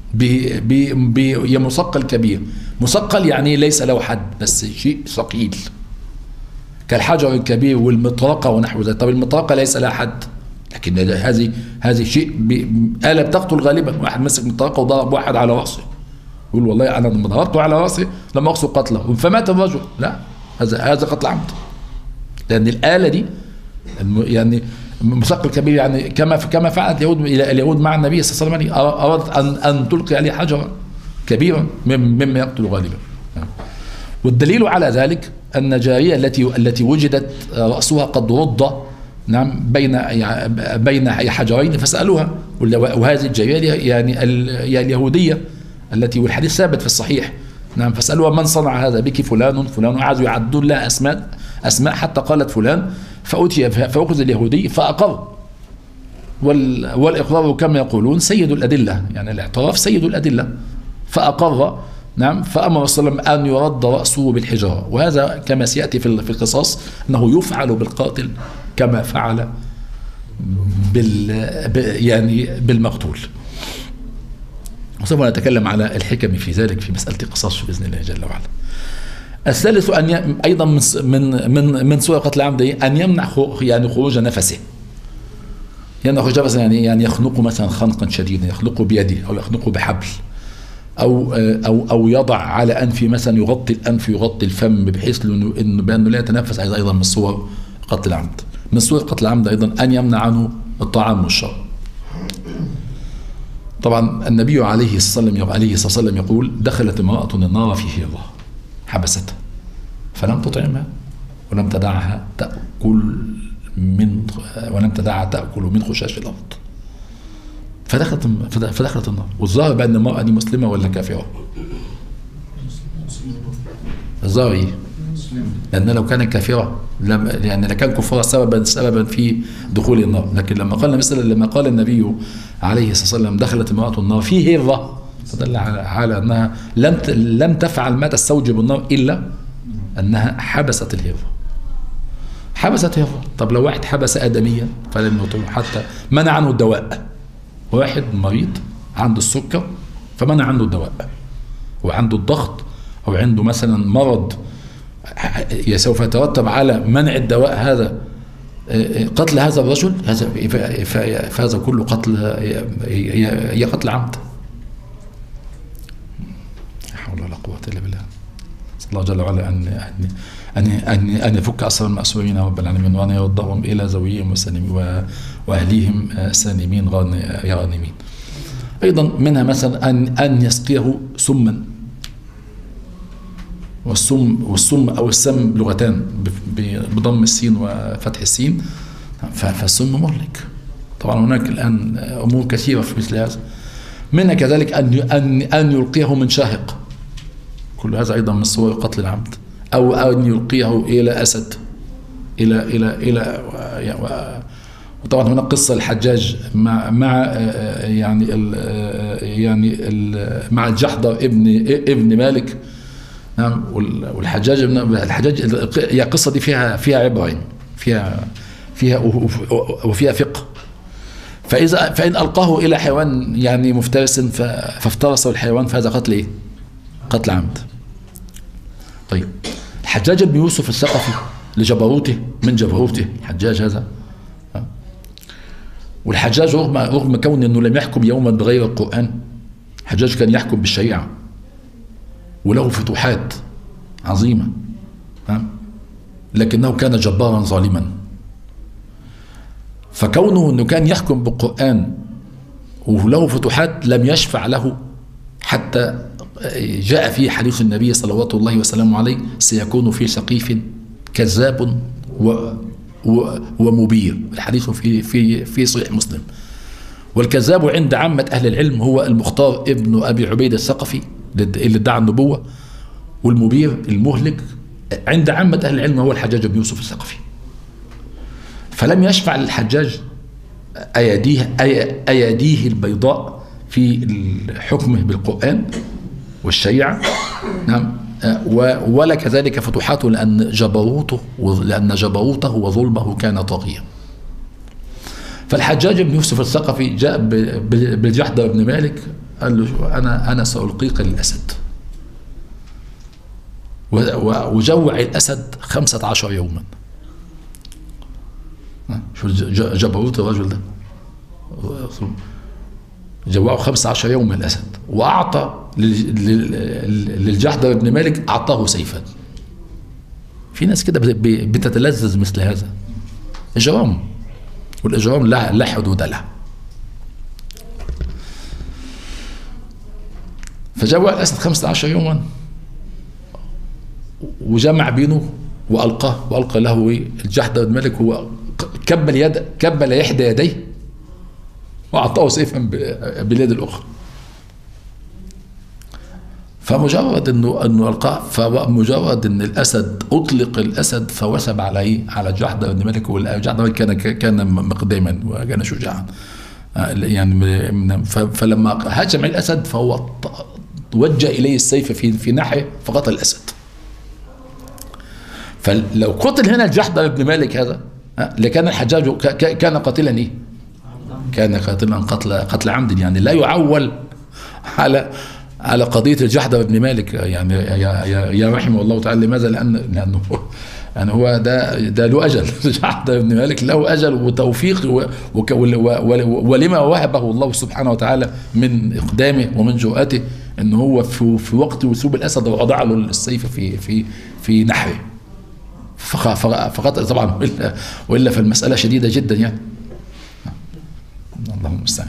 بمثقل كبير. مثقل يعني ليس له حد بس شيء ثقيل كالحجر الكبير والمطرقة ونحو ذلك. طب المطرقة ليس لها حد، لكن هذه شيء آلة بتقتل غالبا. واحد مسك مطرقة وضرب واحد على رأسه، يقول والله أنا لما ضربته على رأسي لم أقصد قتله فمات الرجل، لا، هذا قتل عمد. لأن الآلة دي يعني مثقل كبير، يعني كما فعلت اليهود مع النبي صلى الله عليه وسلم، أردت أن تلقي عليه حجرا كبيرا مما يقتل غالبا. والدليل على ذلك أن الجارية التي وجدت رأسها قد رد، نعم، بين حجرين، فسألوها وهذه الجارية يعني اليهودية التي والحديث ثابت في الصحيح. نعم. فاسألوا من صنع هذا بك؟ فلان فلان، وقعدوا يعدون لها أسماء حتى قالت فلان، فأخذ اليهودي فأقر. والإقرار كما يقولون سيد الأدلة، يعني الاعتراف سيد الأدلة، فأقر. نعم. فأمر صلى الله عليه وسلم أن يرد رأسه بالحجارة، وهذا كما سيأتي في القصاص أنه يفعل بالقاتل كما فعل يعني بالمقتول. وسوف نتكلم على الحكم في ذلك في مسألة القصاص بإذن الله جل وعلا. الثالث أن أيضا من صور قتل العمد أن يمنع يعني خروج نفسه. يخرج نفسه يعني يخنقه مثلا خنقا شديدا، يخنقه بيده أو يخنقه بحبل، أو يضع على أنفه مثلا، يغطي الأنف يغطي الفم بحيث إنه بأنه لا يتنفس. أيضا من صور قتل العمد. من صور قتل العمد أيضا أن يمنع عنه الطعام والشراب. طبعا النبي عليه الصلاة والسلام يقول: دخلت امرأة النار في هرة حبستها فلم تطعمها ولم تدعها تأكل من خشاش الأرض، فدخلت النار. والظاهر بأن المرأة دي مسلمة ولا كافرة؟ الظاهر لأن لو كانت كافرة يعني لكان كفرها سببا في دخول النار. لكن لما قال النبي عليه الصلاة والسلام دخلت امرأة النار في هرة، فدل على أنها لم تفعل ما تستوجب النار إلا أنها حبست الهرة. حبست هرة. طب لو واحد حبس آدميا فلم يطعمه حتى منع عنه الدواء. واحد مريض عنده السكر فمنع عنه الدواء، وعنده الضغط أو عنده مثلا مرض سوف يترتب على منع الدواء هذا قتل هذا الرجل، فهذا كله قتل هي قتل عمد. لا حول ولا قوة إلا بالله. صلى الله جل وعلا أن يفك أسر المأسورين رب العالمين، وأن يردهم إلى زوجهم وأهليهم سالمين غانمين. أيضا منها مثلا أن يسقيه سما. والسم أو السم لغتان بضم السين وفتح السين، فالسم مهلك. طبعا هناك الآن أمور كثيرة في مثل هذا. منها كذلك أن يلقيه من شاهق، كل هذا أيضا من صور قتل العمد. أو أن يلقيه إلى أسد وطبعا هناك قصة الحجاج مع الجحظة ابن مالك. نعم. والحجاج هي القصة دي فيها عبرة، فيها فقه. فإن ألقاه إلى حيوان يعني مفترس فافترسه الحيوان، فهذا قتل إيه؟ قتل عمد. طيب الحجاج بن يوسف الثقفي لجبروته من جبروته الحجاج هذا. والحجاج رغم كون أنه لم يحكم يوما بغير القرآن، الحجاج كان يحكم بالشريعة وله فتوحات عظيمة، لكنه كان جبارا ظالما. فكونه أنه كان يحكم بالقرآن وله فتوحات لم يشفع له، حتى جاء في حديث النبي صلوات الله وسلامه عليه: سيكون في سقيف كذاب ومبير. الحديث في صحيح مسلم. والكذاب عند عامة أهل العلم هو المختار ابن أبي عبيد الثقفي اللي ادعى النبوة، والمبير المهلك عند عامة أهل العلم هو الحجاج بن يوسف الثقفي. فلم يشفع للحجاج أيديه البيضاء في حكمه بالقرآن والشريعة، نعم، ولا كذلك فتوحاته، لأن جبروته وظلمه كان طاغيا. فالحجاج بن يوسف الثقفي جاء بالجحظة بن مالك، قال له: أنا سألقيك للأسد. وجوع الأسد 15 يوما. شو جبروت الرجل ده، جوعه 15 يوم الأسد، وأعطى للجحظة بن مالك أعطاه سيفا. في ناس كده بتتلذذ مثل هذا إجرام، والإجرام لا حدود له. فجوع الأسد 15 يوما، وجمع بينه وألقى له الجحظة بن مالك. هو كبل إحدى يديه وأعطاه سيفا باليد الأخرى. فمجرد انه القاه، فمجرد ان الاسد اطلق الاسد فوثب على ايه؟ على جحظة بن مالك. والجحظة كان مقدما وكان شجاعا يعني. فلما هاجم الاسد فهو وجه اليه السيف في ناحيه فقتل الاسد. فلو قتل هنا الجحظة بن مالك هذا لكان الحجاج كان قاتلا ايه؟ كان قاتلا قتل عمد، يعني لا يعول على قضية الجحظة بن مالك يعني يا رحمه الله تعالى. لماذا؟ لأنه يعني هو ده له أجل. الجحظة بن مالك له أجل وتوفيق ولما وهبه الله سبحانه وتعالى من إقدامه ومن جرأته، إن هو في وقت وثوب الأسد وضع له السيف في نحره فقط طبعا، وإلا فالمسألة شديدة جدا يعني. اللهم المستعان.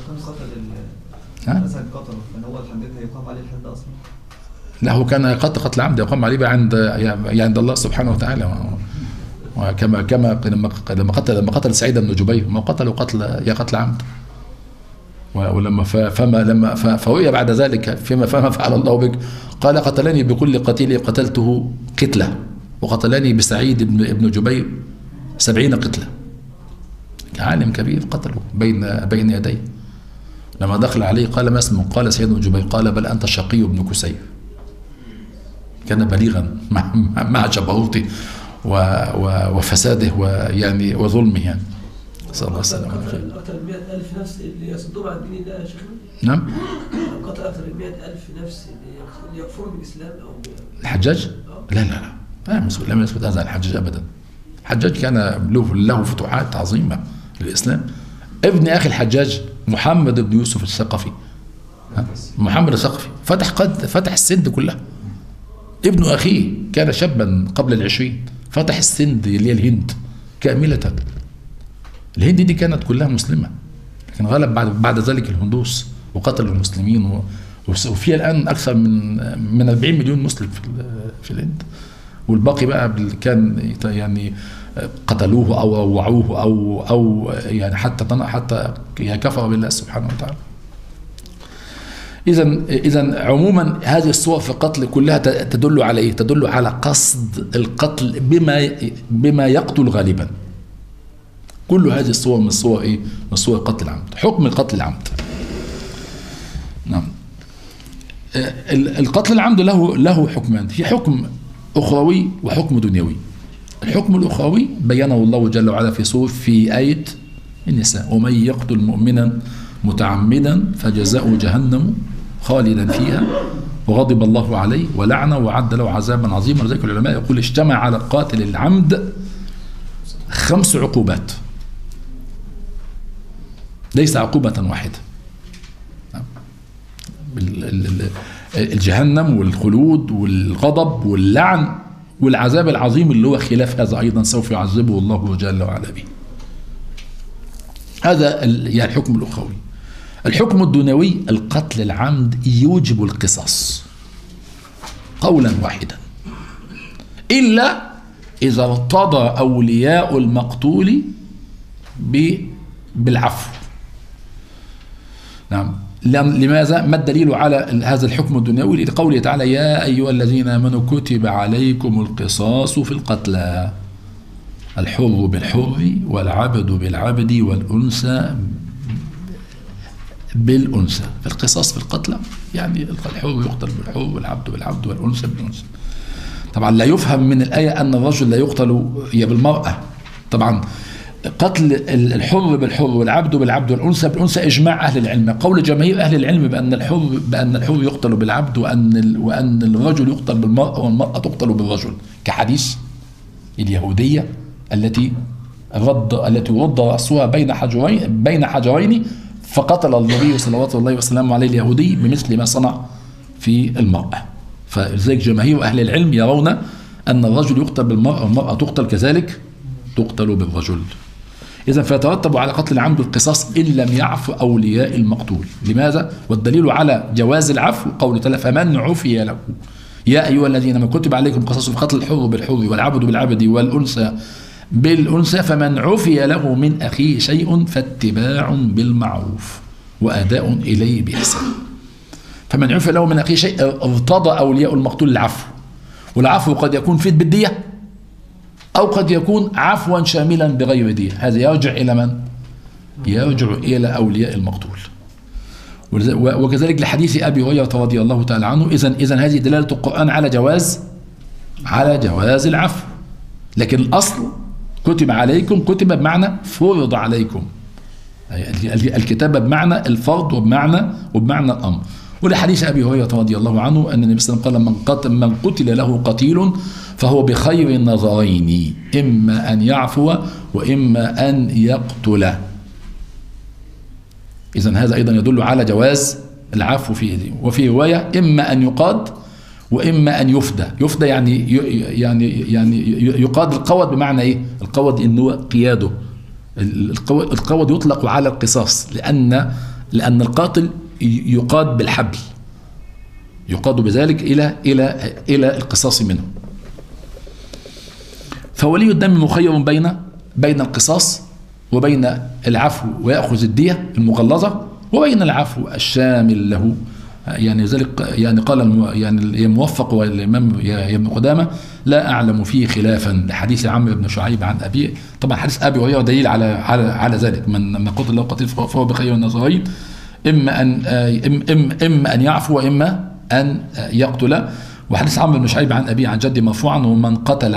الأسد قتله فهو الحديث هيقام عليه الحد أصلا؟ لا، هو كان قتل عمد يقام عليه بقى عند الله سبحانه وتعالى. وكما لما قتل سعيد بن جبير ما قتله قتل عمد. ولما فوقع بعد ذلك فما فعل الله بك؟ قال قتلني بكل قتيل قتلته قتلة، وقتلني بسعيد بن جبير 70 قتلة. عالم كبير قتله بين يديه. لما دخل عليه قال ما اسمه؟ قال سعيد بن جبير. قال بل أنت شقي بن كسير. كان بليغا مع جبروته وفساده ويعني وظلمه يعني. صلى الله عليه وسلم. قتل 100,000 نفس اللي يصدوا عن دين الله يا شيخنا؟ نعم. قتل أكثر من 100,000 نفس اللي يكفروا بالإسلام أو الحجاج؟ لا لم يثبت هذا عن الحجاج أبدا. الحجاج كان له فتوحات عظيمة للإسلام. ابن أخي الحجاج محمد بن يوسف الثقفي، محمد الثقفي فتح السند كلها. ابن أخيه كان شابا قبل 20، فتح السند اللي هي الهند كاملة. الهند دي كانت كلها مسلمة، لكن غلب بعد ذلك الهندوس وقتلوا المسلمين، وفيها الآن أكثر من 40 مليون مسلم في الهند. والباقي بقى كان يعني قتلوه أو روعوه أو يعني حتى كفر بالله سبحانه وتعالى. إذا عموما هذه الصور في القتل كلها تدل على إيه؟ تدل على قصد القتل بما يقتل غالبا. كل هذه الصور من صور إيه؟ من صور قتل العمد. حكم القتل العمد. نعم. القتل العمد له حكمان، في حكم أخروي وحكم دنيوي. الحكم الأخروي بينه الله جل وعلا في آية النساء: ومن يقتل مؤمنا متعمدا فجزاؤه جهنم خالدا فيها وغضب الله عليه ولعنه وعد له عذابا عظيما. ولذلك العلماء يقول اجتمع على القاتل العمد 5 عقوبات، ليس عقوبة واحدة. الجهنم والخلود والغضب واللعن والعذاب العظيم اللي هو خلاف هذا أيضا سوف يعذبه الله جل وعلا به. هذا يعني الحكم الأخروي. الحكم الدنيوي: القتل العمد يوجب القصاص قولا واحدا، إلا إذا ارتضى أولياء المقتول بالعفو. نعم. لماذا؟ ما الدليل على هذا الحكم الدنيوي؟ لقوله تعالى: يا أيها الذين آمنوا كتب عليكم القصاص في القتلى، الحر بالحر والعبد بالعبد والأنثى بالأنثى. في القصاص في القتلى يعني الحر يقتل بالحر والعبد بالعبد والأنثى بالأنثى. طبعا لا يفهم من الآية أن الرجل لا يقتل بالمرأة. طبعا قتل الحر بالحر والعبد بالعبد والأنثى بالأنثى إجماع أهل العلم، قول جماهير أهل العلم بأن الحر يقتل بالعبد وأن الرجل يقتل بالمرأة والمرأة تقتل بالرجل، كحديث اليهودية التي رد رأسها بين حجرين فقتل النبي صلى الله عليه وسلم عليه اليهودي بمثل ما صنع في المرأة. فلذلك جماهير أهل العلم يرون أن الرجل يقتل بالمرأة والمرأة تقتل كذلك تقتل بالرجل. إذا فيترتب على قتل العمد القصاص إن لم يعفو أولياء المقتول. لماذا؟ والدليل على جواز العفو قوله تعالى: فمن عفي له يا أيها الذين آمنوا كتب عليكم قصاص في قتل الحر بالحر والعبد بالعبد والأنثى بالأنثى فمن عفي له من أخيه شيء فاتباع بالمعروف وأداء إليه بإحسان. فمن عفي له من أخيه شيء ارتضى أولياء المقتول العفو، والعفو قد يكون فيه بالدية أو قد يكون عفوا شاملا بغير دية. هذا يرجع إلى من؟ يرجع إلى أولياء المقتول. وكذلك لحديث أبي هريرة رضي الله تعالى عنه. إذن هذه دلالة القرآن على جواز العفو. لكن الأصل كتب عليكم، كتب بمعنى فرض عليكم، الكتابة بمعنى الفرض وبمعنى الأمر. ولحديث أبي هريرة رضي الله عنه أن النبي صلى الله عليه وسلم قال من قتل له قتيل فهو بخير النظرين، إما أن يعفو وإما أن يقتل. إذن هذا أيضا يدل على جواز العفو فيه. وفي رواية إما أن يقاد وإما أن يفدى. يفدى يعني يقاد. القود بمعنى إيه؟ القود إنه قياده. القود يطلق على القصاص لأن القاتل يقاد بالحبل، يقاد بذلك إلى القصاص منه. فولي الدم مخير بين القصاص وبين العفو ويأخذ الدية المغلظة وبين العفو الشامل له. يعني ذلك يعني قال الموفق والإمام ابن قدامة لا أعلم فيه خلافا لحديث عمرو بن شعيب عن أبيه. طبعا حديث أبي هريرة دليل على ذلك. من قتل له قتيل فهو بخير النظرين، إما أن يعفو وإما أن يقتل. وحديث عمرو بن شعيب عن أبيه عن جدي مرفوعا ومن قتل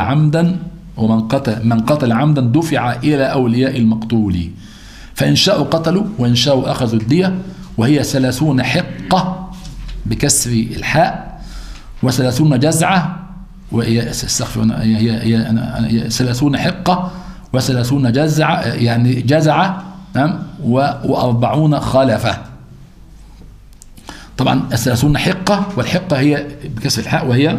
عمدا دفع إلى أولياء المقتول فإن شاءوا قتلوا وإن شاءوا أخذوا الدية، وهي 30 حقة بكسر الحاء و30 جزعة، وهي 30 حقة و30 جزعة يعني جزعة و40 خلفة. طبعا 30 حقة، والحقة هي بكسر الحاء وهي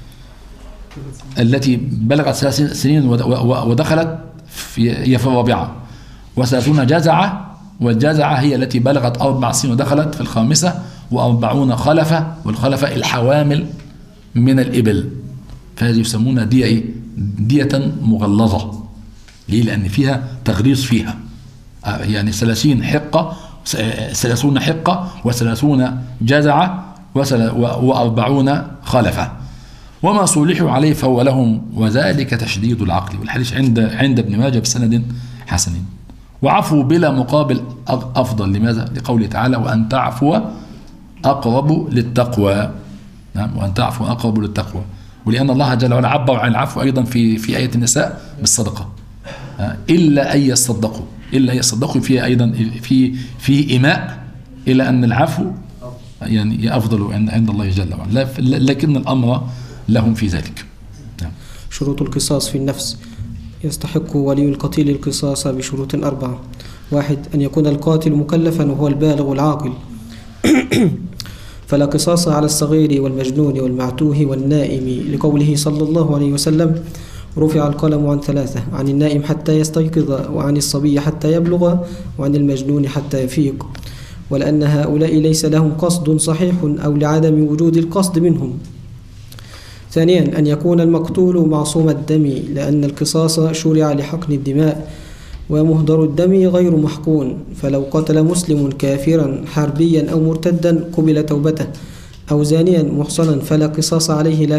التي بلغت 3 سنين ودخلت هي في الرابعة، و30 جزعة، والجزعة هي التي بلغت 4 سنين ودخلت في الخامسة، و40 خلفة، والخلفة الحوامل من الإبل. فهذه يسمونها دية مغلظة. ليه؟ لأن فيها تغليظ فيها. يعني 30 حقة و30 جزعة و40 خلفة. وما صلحوا عليه فهو لهم وذلك تشديد العقل. والحديث عند ابن ماجه بسند حسن. وعفو بلا مقابل أفضل. لماذا؟ لقوله تعالى وأن تعفو أقرب للتقوى. نعم، وأن تعفو أقرب للتقوى. ولأن الله جل وعلا عبر عن العفو أيضا في آية النساء بالصدقة، إلا أن يصدقوا فيها أيضا في إيماء إلى أن العفو يعني أفضل عند الله جل وعلا، لكن الأمر لهم في ذلك. نعم. شروط القصاص في النفس. يستحق ولي القتيل القصاص بشروط 4. 1. أن يكون القاتل مكلفا وهو البالغ العاقل فلا قصاص على الصغير والمجنون والمعتوه والنائم، لقوله صلى الله عليه وسلم رفع القلم عن 3: عن النائم حتى يستيقظ، وعن الصبي حتى يبلغ، وعن المجنون حتى يفيق، ولأن هؤلاء ليس لهم قصد صحيح أو لعدم وجود القصد منهم. 2. أن يكون المقتول معصوم الدم، لأن القصاص شرع لحقن الدماء، ومهدر الدم غير محقون، فلو قتل مسلم كافرا حربيا أو مرتدا قبل توبته، أو زانيا محصنا فلا قصاص عليه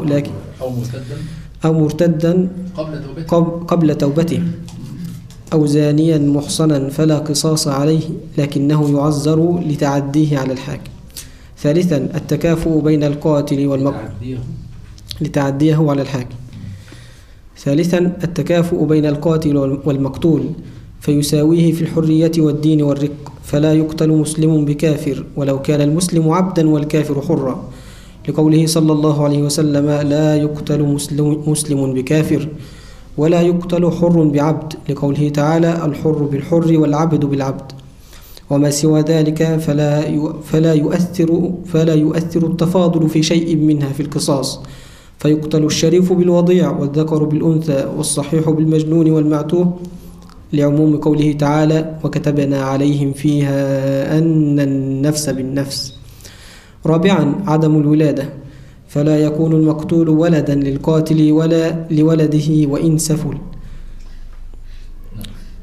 أو مرتدا قبل توبته، أو زانيا محصنا فلا قصاص عليه لكنه يعذر لتعديه على الحاكم. 3. التكافؤ بين القاتل والمقتول لتعديه على الحاكم. 3. التكافؤ بين القاتل والمقتول فيساويه في الحرية والدين والرق، فلا يقتل مسلم بكافر ولو كان المسلم عبدا والكافر حرا، لقوله صلى الله عليه وسلم لا يقتل مسلم بكافر ولا يقتل حر بعبد، لقوله تعالى الحر بالحر والعبد بالعبد. وما سوى ذلك فلا يؤثر التفاضل في شيء منها في القصاص، فيقتل الشريف بالوضيع والذكر بالأنثى والصحيح بالمجنون والمعتوه، لعموم قوله تعالى وكتبنا عليهم فيها أن النفس بالنفس. 4. عدم الولادة، فلا يكون المقتول ولدا للقاتل ولا لولده وإن سفل،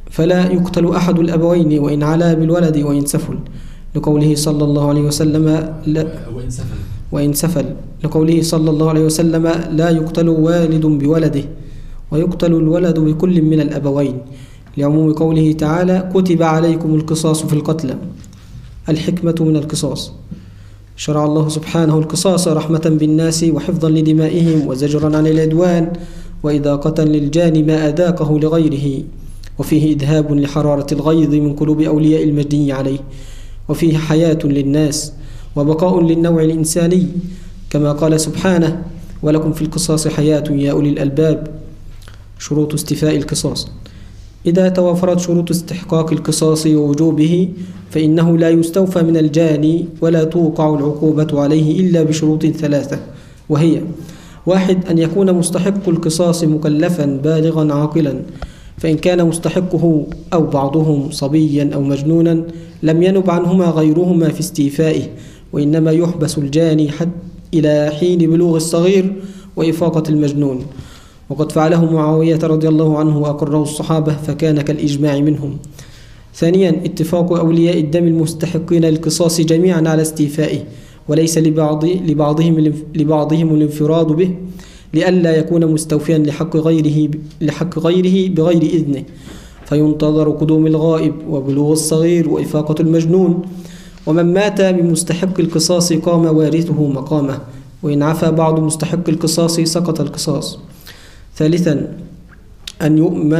فلا يقتل أحد الأبوين وإن علا بالولد وإن سفل، لقوله صلى الله عليه وسلم وإن سفل، لقوله صلى الله عليه وسلم لا يقتل والد بولده ويقتل الولد بكل من الأبوين، لعموم قوله تعالى كتب عليكم القصاص في القتلى. الحكمة من القصاص: شرع الله سبحانه القصاص رحمة بالناس وحفظا لدمائهم وزجرا عن العدوان وإذاقة للجاني ما أذاقه لغيره، وفيه إذهاب لحرارة الغيظ من قلوب أولياء المجني عليه، وفيه حياة للناس وبقاء للنوع الإنساني، كما قال سبحانه ولكم في القصاص حياة يا أولي الألباب. شروط استيفاء القصاص: إذا توافرت شروط استحقاق القصاص ووجوبه فإنه لا يستوفى من الجاني ولا توقع العقوبة عليه إلا بشروط ثلاثة، وهي: 1. أن يكون مستحق القصاص مكلفا بالغا عاقلا، فإن كان مستحقه أو بعضهم صبيا أو مجنونا لم ينب عنهما غيرهما في استيفائه، وإنما يحبس الجاني إلى حين بلوغ الصغير وإفاقة المجنون، وقد فعله معاوية رضي الله عنه وأقره الصحابة فكان كالإجماع منهم. 2. اتفاق أولياء الدم المستحقين للقصاص جميعا على استيفائه، وليس لبعضهم الانفراد به، لئلا يكون مستوفيا لحق غيره بغير إذنه، فينتظر قدوم الغائب وبلوغ الصغير وإفاقة المجنون. ومن مات بمستحق القصاص قام وارثه مقامه، وإن عفى بعض مستحق القصاص سقط القصاص. 3. أن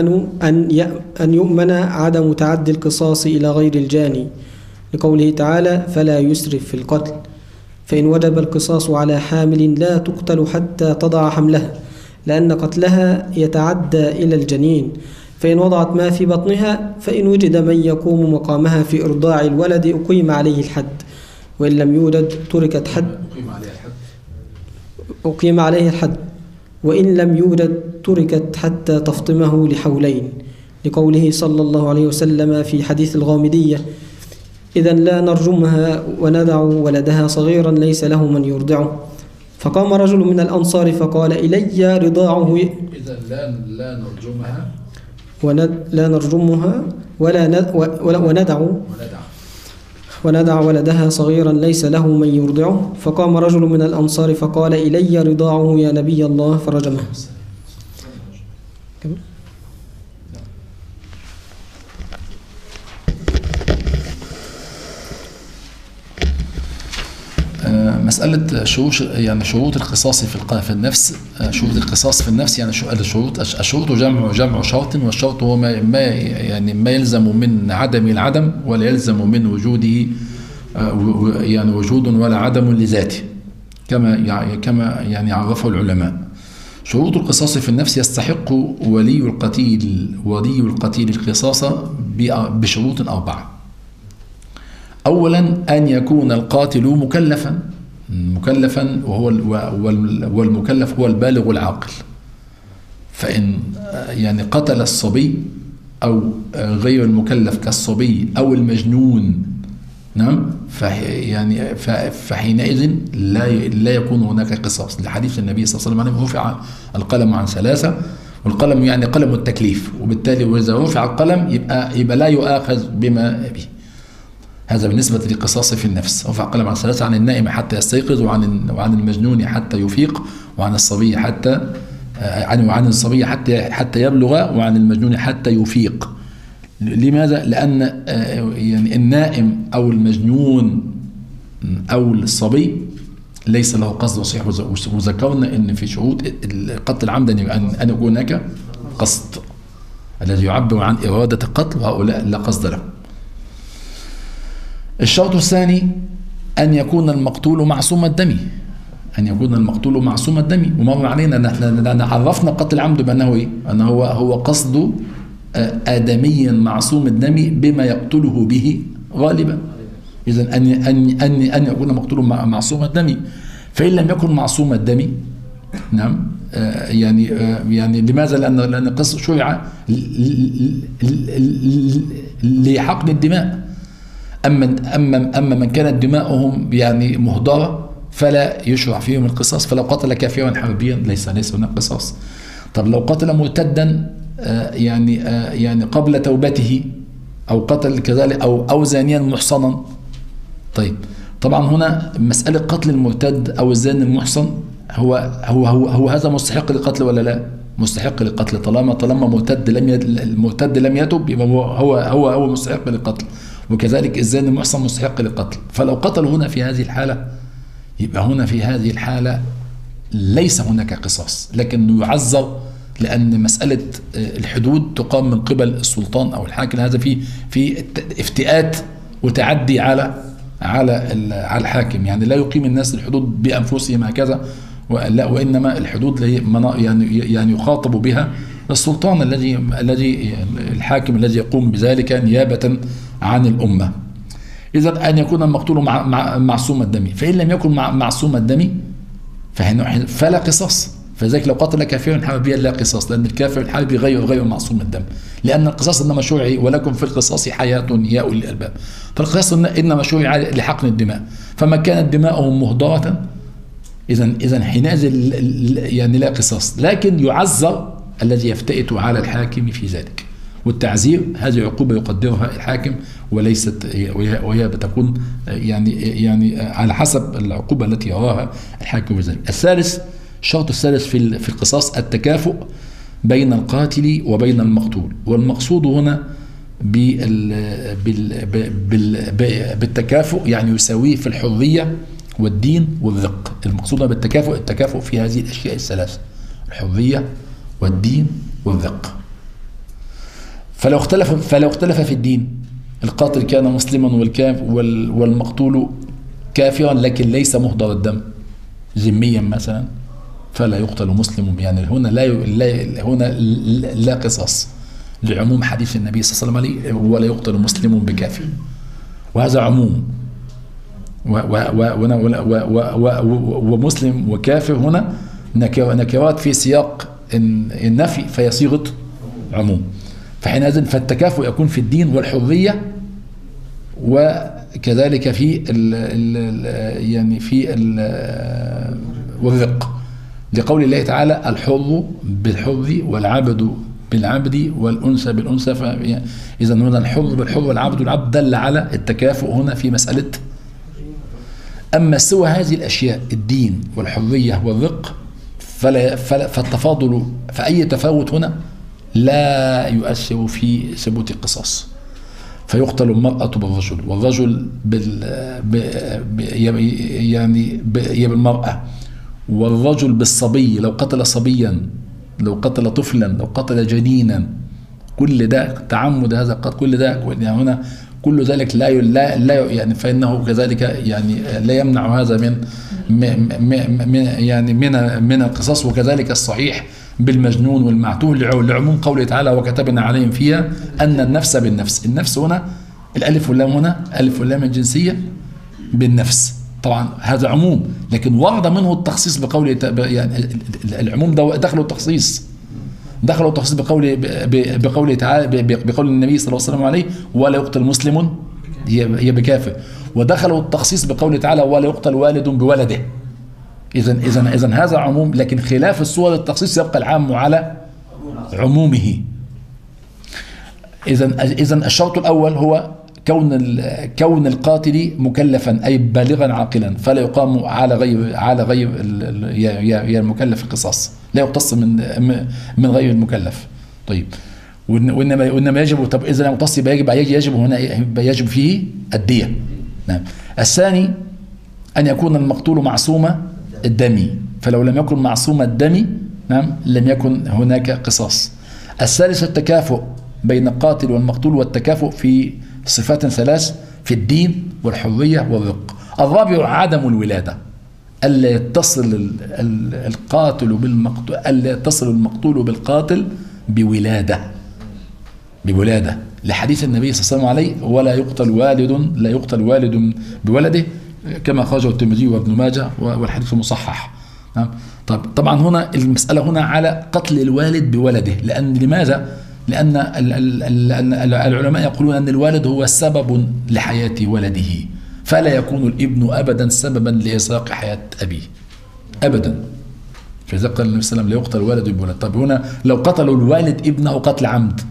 يؤمن عدم تعدي القصاص إلى غير الجاني، لقوله تعالى فلا يسرف في القتل، فإن وجب القصاص على حامل لا تقتل حتى تضع حملها، لأن قتلها يتعدى إلى الجنين، فإن وضعت ما في بطنها فإن وجد من يقوم مقامها في إرضاع الولد أقيم عليه الحد، وإن لم يوجد تركت أقيم عليه الحد، وإن لم يوجد تركت حتى تفطمه لحولين، لقوله صلى الله عليه وسلم في حديث الغامدية إذن لا نرجمها وندع ولدها صغيرا ليس له من يرضعه. فقام رجل من الأنصار فقال إلي رضاعه. إذن لا نرجمها لا نرجمها وندع ولدها صغيرا ليس له من يرضعه. فقام رجل من الأنصار فقال إلي رضاعه يا نبي الله فرجمه. مسألة شروط القصاص في النفس. شروط القصاص في النفس يعني الشروط جمع شرط، والشرط هو ما يلزم من عدم العدم ولا يلزم من وجوده يعني وجود ولا عدم لذاته، كما عرفه العلماء. شروط القصاص في النفس: يستحق ولي القتيل القصاص بشروط 4. أولا أن يكون القاتل مكلفا والمكلف هو البالغ العاقل، فإن قتل الصبي أو غير المكلف كالصبي أو المجنون، نعم، فحينئذ لا يكون هناك قصاص، لحديث النبي صلى الله عليه وسلم رفع القلم عن 3، والقلم قلم التكليف، وبالتالي وإذا رفع القلم يبقى لا يؤاخذ بما به. هذا بالنسبة للقصاص في النفس. رفع القلم عن 3: عن النائم حتى يستيقظ، وعن المجنون حتى يفيق، وعن الصبي وعن الصبي حتى يبلغ، وعن المجنون حتى يفيق. لماذا؟ لأن النائم أو المجنون أو الصبي ليس له قصد صحيح، وذكرنا أن في شروط قتل العمد أن يكون هناك قصد الذي يعبر عن إرادة القتل، وهؤلاء لا قصد له. الشرط الثاني أن يكون المقتول معصوم الدم، ومر علينا أن عرفنا قتل العمد بأنه أنه هو قصد آدمي معصوم الدم بما يقتله به غالبا. إذن أن يكون مقتول معصوم الدم. فإن لم يكن معصوم الدم، نعم، لماذا؟ لأن القصد شرع لحقن الدماء. أما من كانت دماؤهم مهدرة فلا يشرع فيهم القصاص. فلو قتل كافرا حربيا ليس هناك قصاص. طب لو قتل مرتدا يعني قبل توبته، أو قتل كذلك، أو زانيا محصنا. طيب طبعا هنا مسألة قتل المرتد أو الزاني المحصن هو هذا مستحق للقتل ولا لا؟ مستحق للقتل. طالما المرتد لم يتب، يبقى هو مستحق للقتل، وكذلك الزاني المحصن مستحق للقتل. فلو قتل هنا في هذه الحالة، يبقى هنا في هذه الحالة ليس هناك قصاص، لكن يعذر، لأن مسألة الحدود تقام من قبل السلطان أو الحاكم. هذا في افتئات وتعدي على الحاكم، يعني لا يقيم الناس الحدود بأنفسهم هكذا، وإنما الحدود يعني يخاطب بها السلطان الذي الحاكم الذي يقوم بذلك نيابة عن الأمة. إذا أن يكون المقتول معصوم الدم، فإن لم يكن معصوم الدم فلا قصاص. فذلك لو قتل كافرا حربيا لا قصاص، لأن الكافر الحربي غير معصوم الدم، لأن القصاص إنما شرع ولكم في القصاص حياة يا أولي الألباب. فالقصاص إنما شرع لحقن الدماء، فما كانت دماؤهم مهدرة إذا حينئذ يعني لا قصاص، لكن يعذر الذي يفتئت على الحاكم في ذلك. والتعزير هذه عقوبة يقدرها الحاكم، وليست وهي بتكون يعني على حسب العقوبة التي يراها الحاكم في ذلك. الشرط الثالث في القصاص التكافؤ بين القاتل وبين المقتول. والمقصود هنا بالتكافؤ يعني يساويه في الحرية والدين والرق. المقصود التكافؤ في هذه الأشياء الثلاث: الحرية والدين والرق. فلو اختلف في الدين، القاتل كان مسلما والمقتول كافرا لكن ليس مهدر الدم ذميا مثلا، فلا يقتل مسلم. يعني هنا لا قصاص، لعموم حديث النبي صلى الله عليه وسلم ولا يقتل مسلم بكافر، وهذا عموم. ومسلم وكافر هنا نكرات في سياق النفي، فهي صيغة عموم. فحينئذ فالتكافؤ يكون في الدين والحرية، وكذلك والرق، لقول الله تعالى: الحر بالحر والعبد بالعبد والأنثى بالأنثى. إذا هنا الحر بالحر والعبد بالعبد دل على التكافؤ هنا في مسألة. أما سوى هذه الأشياء الدين والحرية والرق فالتفاضل، فأي تفاوت هنا لا يؤثر في ثبوت القصاص. فيقتل المرأة بالرجل، والرجل بالمرأة، والرجل بالصبي لو قتل صبيا، لو قتل طفلا، لو قتل جنينا، كل ده تعمد هذا القتل، كل ده يعني هنا كل ذلك لا يعني فإنه كذلك يعني لا يمنع هذا من القصاص. وكذلك الصحيح بالمجنون والمعتوه لعموم قوله تعالى: وكتبنا عليهم فيها أن النفس بالنفس. النفس هنا الألف واللام، هنا ألف واللام الجنسية بالنفس، طبعا هذا عموم، لكن ورد منه التخصيص بقوله، يعني العموم ده دخلوا التخصيص بقوله تعالى، بقول النبي صلى الله عليه وسلم عليه: ولا يقتل مسلم هي بكافر. ودخلوا التخصيص بقوله تعالى: ولا يقتل والد بولده. إذا هذا عموم، لكن خلاف الصور التخصيص يبقى العام على عمومه. إذا الشرط الأول هو كون القاتل مكلفا أي بالغا عاقلا، فلا يقام على غير المكلف القصاص، لا يقتص من غير المكلف. طيب، وإنما يجب. طب إذا لم يقتص يجب هنا يجب فيه الدية. نعم. الثاني أن يكون المقتول معصوم الدم، فلو لم يكن معصوم الدم، نعم، لم يكن هناك قصاص. الثالث التكافؤ بين القاتل والمقتول، والتكافؤ في صفات ثلاث: في الدين والحرية والرق. الرابع عدم الولادة، ألا يتصل القاتل بالمقتول، ألا يتصل المقتول بالقاتل بولادة، لحديث النبي صلى الله عليه وسلم عليه: ولا يقتل والد بولده، كما خرجه الترمذي وابن ماجه والحديث مصحح. طبعا هنا المسألة هنا على قتل الوالد بولده، لماذا؟ لأن العلماء يقولون أن الوالد هو سبب لحياة ولده، فلا يكون الابن أبدا سببا لإسراق حياة أبيه أبدا. فإذا قال النبي صلى الله عليه وسلم لا يقتل الوالد بولد. طب هنا لو قتلوا الوالد ابنه قتل عمد،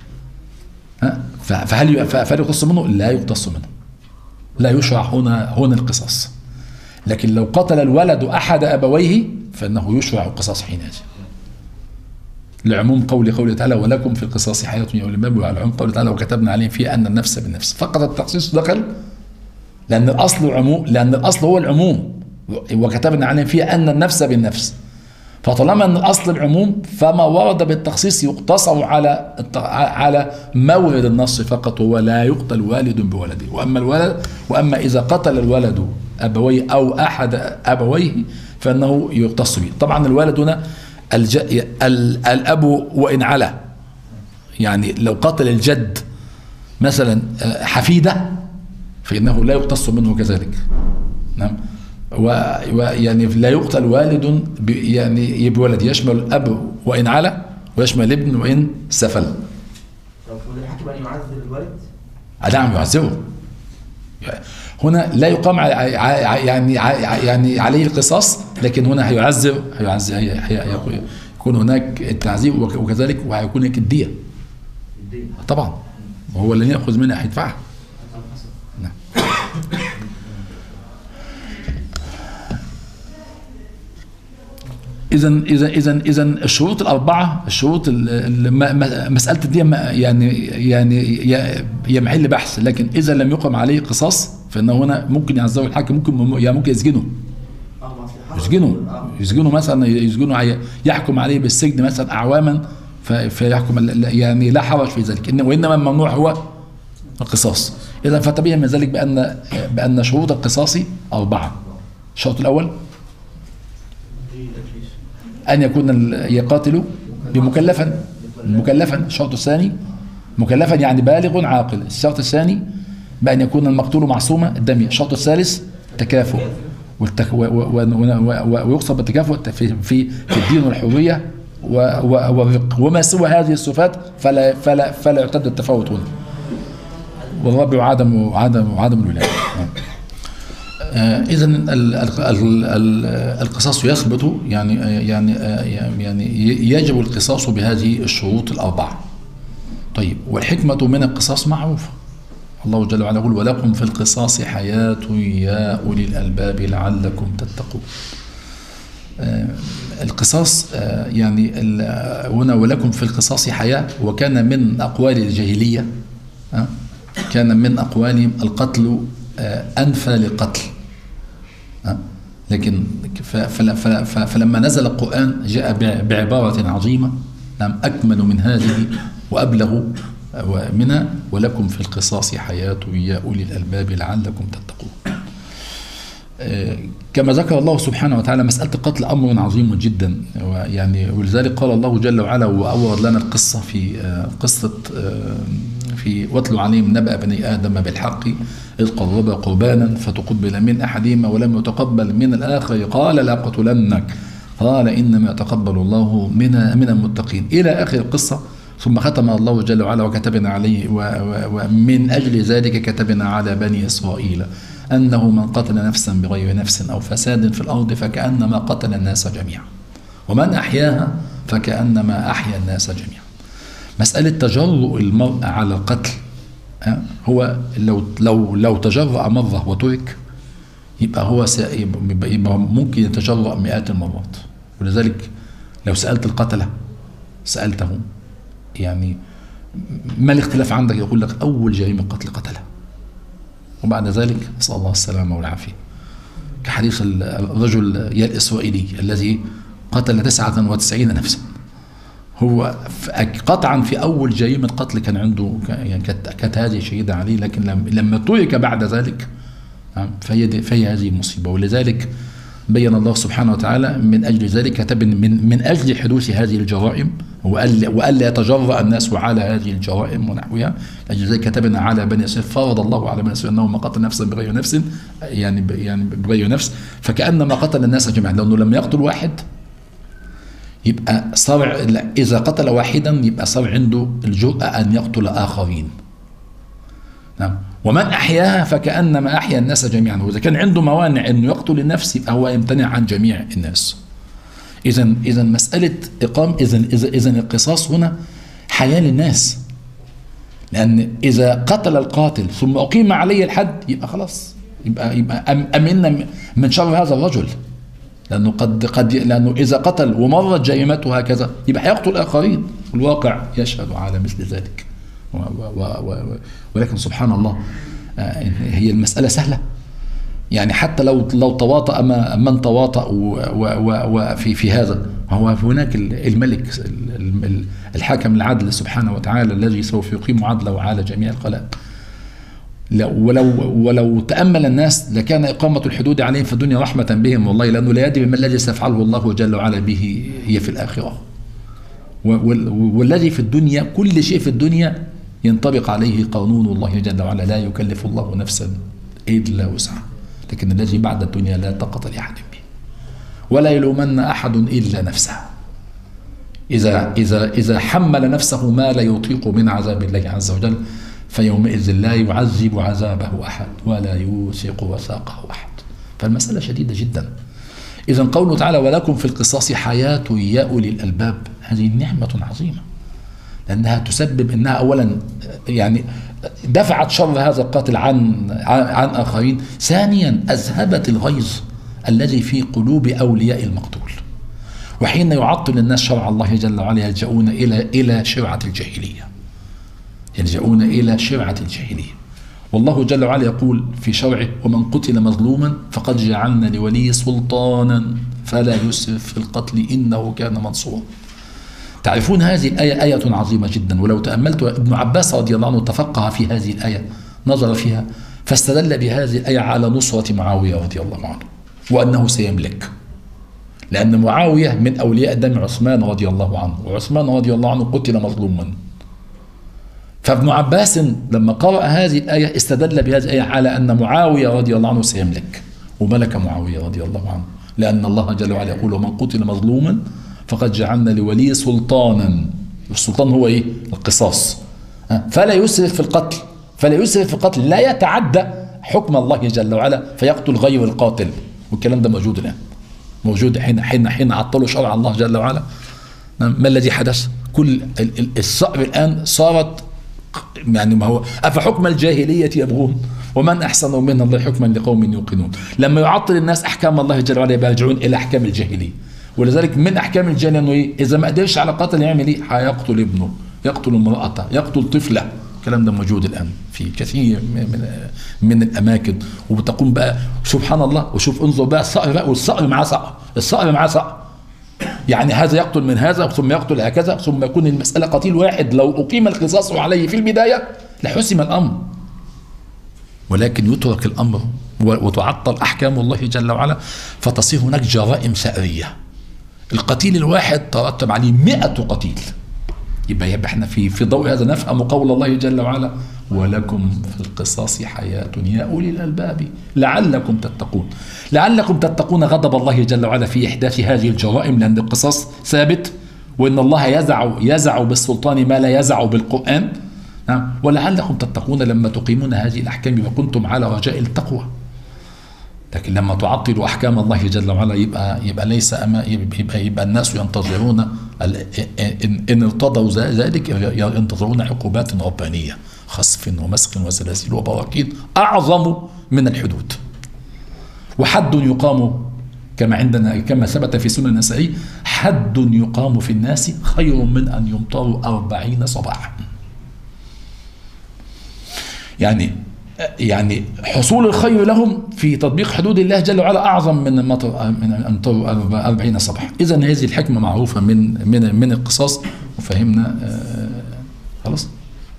فهل يقتص منه؟ لا يقتص منه، لا يشرع هنا القصاص. لكن لو قتل الولد أحد أبويه فإنه يشرع القصاص حينئذ، لعموم قوله تعالى ولكم في القصاص حياة يا أولي الألباب، وعلى عموم قوله تعالى وكتبنا عليهم فيه أن النفس بالنفس. فقط التخصيص دخل لأن الأصل عموم، لأن الأصل هو العموم، وكتبنا عليهم فيه أن النفس بالنفس. فطالما أن الأصل العموم فما ورد بالتخصيص يقتصر على مورد النص فقط، هو لا يقتل والد بولده. وأما إذا قتل الولد أبويه أو أحد أبويه فإنه يقتص به. طبعا الولد هنا الأب وإن علا، يعني لو قتل الجد مثلا حفيدة فإنه لا يقتص منه كذلك. نعم. ويعني لا يقتل والد يعني بولد، يشمل الأب وإن علا ويشمل الابن وإن سفل. طب الحاكم أن يعذب الولد؟ نعم يعذبه. هنا لا يقام يعني عليه القصاص، لكن هنا هيعذب يكون هناك التعذيب، وكذلك وهيكون هناك الدية طبعا، وهو اللي يأخذ منها هيدفعها. نعم. إذا الشروط الأربعة، الشروط مسألة الدية يعني هي محل بحث، لكن إذا لم يقم عليه قصاص فإنه هنا ممكن يعذبه الحاكم، ممكن يسجنه مثلا، يحكم عليه بالسجن مثلا أعواما، فيحكم يعني لا حرج في ذلك، وإنما الممنوع هو القصاص. إذا فتبين من ذلك بأن شروط القصاص أربعة. الشرط الأول أن يكون يقاتل مكلفا. الشرط الثاني مكلفا يعني بالغ عاقل. الشرط الثاني بأن يكون المقتول معصوم الدم. الشرط الثالث تكافؤ، ويقصد بالتكافؤ في الدين والحرية والرق، وما سوى هذه الصفات فلا يعتد التفاوت هنا. والرابع عدم الولاية. إذا القصاص يثبت يعني يجب القصاص بهذه الشروط الأربعة. طيب، والحكمة من القصاص معروفة. الله جل وعلا يقول ولكم في القصاص حياة يا أولي الألباب لعلكم تتقون. القصاص يعني هنا ولكم في القصاص حياة، وكان من أقوال الجاهلية، كان من أقوالهم القتل أنفى للقتل، لكن فلما نزل القرآن جاء بعبارة عظيمة نعم أكمل من هذه وأبلغ منها ولكم في القصاص حياة يا أولي الألباب لعلكم تتقون. كما ذكر الله سبحانه وتعالى مسألة القتل أمر عظيم جدا، يعني ولذلك قال الله جل وعلا وأورد لنا القصة في قصة في واتل عليهم نبأ بني آدم بالحق إذ قربا قربانا فتقبل من أحدهما ولم يتقبل من الآخر قال لأقتلنك قال إنما يتقبل الله من المتقين إلى آخر القصة. ثم ختم الله جل وعلا وكتبنا عليه ومن أجل ذلك كتبنا على بني إسرائيل أنه من قتل نفسا بغير نفس أو فساد في الأرض فكأنما قتل الناس جميعا ومن أحياها فكأنما أحيا الناس جميعا. مسألة تجرؤ المرء على القتل هو لو تجرأ مرة وترك يبقى ممكن يتجرأ مئات المرات. ولذلك لو سألت القتلة سألته يعني ما الاختلاف عندك، يقول لك أول جريمة قتل قتلها وبعد ذلك نسأل الله السلامة والعافية، كحديث الرجل الإسرائيلي الذي قتل 99 نفسا. هو قطعا في أول جريمة قتل كان عنده يعني كانت هذه شهيدة عليه، لكن لما ترك بعد ذلك فهي هذه المصيبة. ولذلك بين الله سبحانه وتعالى من أجل ذلك كتب من أجل حدوث هذه الجرائم وألا يتجرأ الناس على هذه الجرائم ونحوها، لأجل ذلك كتبنا على بني إسرائيل فرض الله على بني إسرائيل أنه ما قتل نفسا بغير نفس يعني بغير نفس فكأنما قتل الناس جميعا، لأنه لما يقتل واحد يبقى صار إذا قتل واحدا يبقى صار عنده الجرأة أن يقتل آخرين. نعم. ومن أحياها فكأنما أحيا الناس جميعا، وإذا كان عنده موانع أنه يقتل النفس يبقى هو يمتنع عن جميع الناس. إذا مسألة إقامة إذا القصاص هنا حياة للناس، لأن إذا قتل القاتل ثم أقيم عليه الحد يبقى خلاص، يبقى أمنا من شر هذا الرجل، لأنه لأنه إذا قتل ومرت جريمته هكذا يبقى هيقتل الآخرين، والواقع يشهد على مثل ذلك. ولكن سبحان الله هي المسألة سهلة، يعني حتى لو تواطأ من تواطأ وفي هذا، هو هناك الملك الحاكم العدل سبحانه وتعالى الذي سوف يقيم عدله على جميع الخلائق. ولو تأمل الناس لكان إقامة الحدود عليهم في الدنيا رحمة بهم والله، لأنه لا يدري ما الذي سيفعله الله جل وعلا به هي في الآخرة. والذي في الدنيا كل شيء في الدنيا ينطبق عليه قانون الله جل وعلا، لا يكلف الله نفسا إلا وسعها، لكن الذي بعد الدنيا لا طاقة لأحد به، ولا يلومن أحد إلا نفسه. إذا حمل نفسه ما لا يطيق من عذاب الله عز وجل فيومئذ لا يعذب عذابه أحد ولا يوثق وثاقه أحد. فالمسألة شديدة جدا. إذا قوله تعالى ولكم في القصاص حياة يا أولي الألباب، هذه نعمة عظيمة، لأنها تسبب أنها أولا يعني دفعت شر هذا القاتل عن آخرين، ثانيا أذهبت الغيظ الذي في قلوب أولياء المقتول. وحين يعطل الناس شرع الله جل وعلا يلجؤون إلى شرعة الجاهلية، يلجؤون إلى شرعة الجاهلية. والله جل وعلا يقول في شرعه ومن قتل مظلوما فقد جعلنا لولي سلطانا فلا يسرف في القتل إنه كان منصورا. تعرفون هذه الآية آية عظيمة جدا، ولو تأملت ابن عباس رضي الله عنه تفقه في هذه الآية، نظر فيها فاستدل بهذه الآية على نصرة معاوية رضي الله عنه وأنه سيملك، لأن معاوية من أولياء دم عثمان رضي الله عنه، وعثمان رضي الله عنه قتل مظلوما. فابن عباس لما قرأ هذه الآية استدل بهذه الآية على أن معاوية رضي الله عنه سيملك، وملك معاوية رضي الله عنه، لأن الله جل وعلا يقول ومن قتل مظلوما فقد جعلنا لولي سلطانا. السلطان هو إيه؟ القصاص. فلا يسرف في القتل، فلا يسرف في القتل، لا يتعدى حكم الله جل وعلا فيقتل غير القاتل. والكلام ده موجود الآن، موجود حين عطلوا شرع الله جل وعلا. ما الذي حدث؟ كل الصقر الآن صارت يعني ما هو أفحكم الجاهلية يبغون ومن أحسن من الله حكما لقوم يوقنون. لما يعطل الناس أحكام الله جل وعلا يرجعون إلى أحكام الجاهلية. ولذلك من أحكام الجاهلية إنه إيه؟ إذا ما قدرش على قتل يعمل إيه؟ هيقتل ابنه، يقتل امرأته، يقتل طفله. الكلام ده موجود الآن في كثير من الأماكن. وبتقوم بقى سبحان الله، وشوف انظر بقى الصقر بقى، والصقر معاه صقر، الصقر معاه صقر، يعني هذا يقتل من هذا ثم يقتل هكذا، ثم يكون المسألة قتيل واحد. لو أقيم القصاص عليه في البداية لحسم الأمر، ولكن يترك الأمر وتعطل أحكام الله جل وعلا فتصير هناك جرائم ثأرية. القتيل الواحد ترتب عليه 100 قتيل. يبقى احنا في ضوء هذا نفهم قول الله جل وعلا ولكم في القصاص حياة يا أولي الألباب لعلكم تتقون. لعلكم تتقون غضب الله جل وعلا في إحداث هذه الجرائم، لأن القصاص ثابت، وإن الله يزع بالسلطان ما لا يزع بالقرآن. ولعلكم تتقون لما تقيمون هذه الأحكام وكنتم على رجاء التقوى. لكن لما تعطلوا أحكام الله جل وعلا يبقى ليس يبقى الناس ينتظرون إن ارتضوا ذلك ينتظرون عقوبات ربانية، خسف ومسخ وزلازل وبراكين أعظم من الحدود. وحد يقام كما عندنا كما ثبت في سنن النسائي، حد يقام في الناس خير من أن يمطروا 40 صباحا. يعني حصول الخير لهم في تطبيق حدود الله جل وعلا أعظم من أن يمطروا 40 صباحا. إذن هذه الحكمة معروفة من القصاص، وفهمنا خلاص.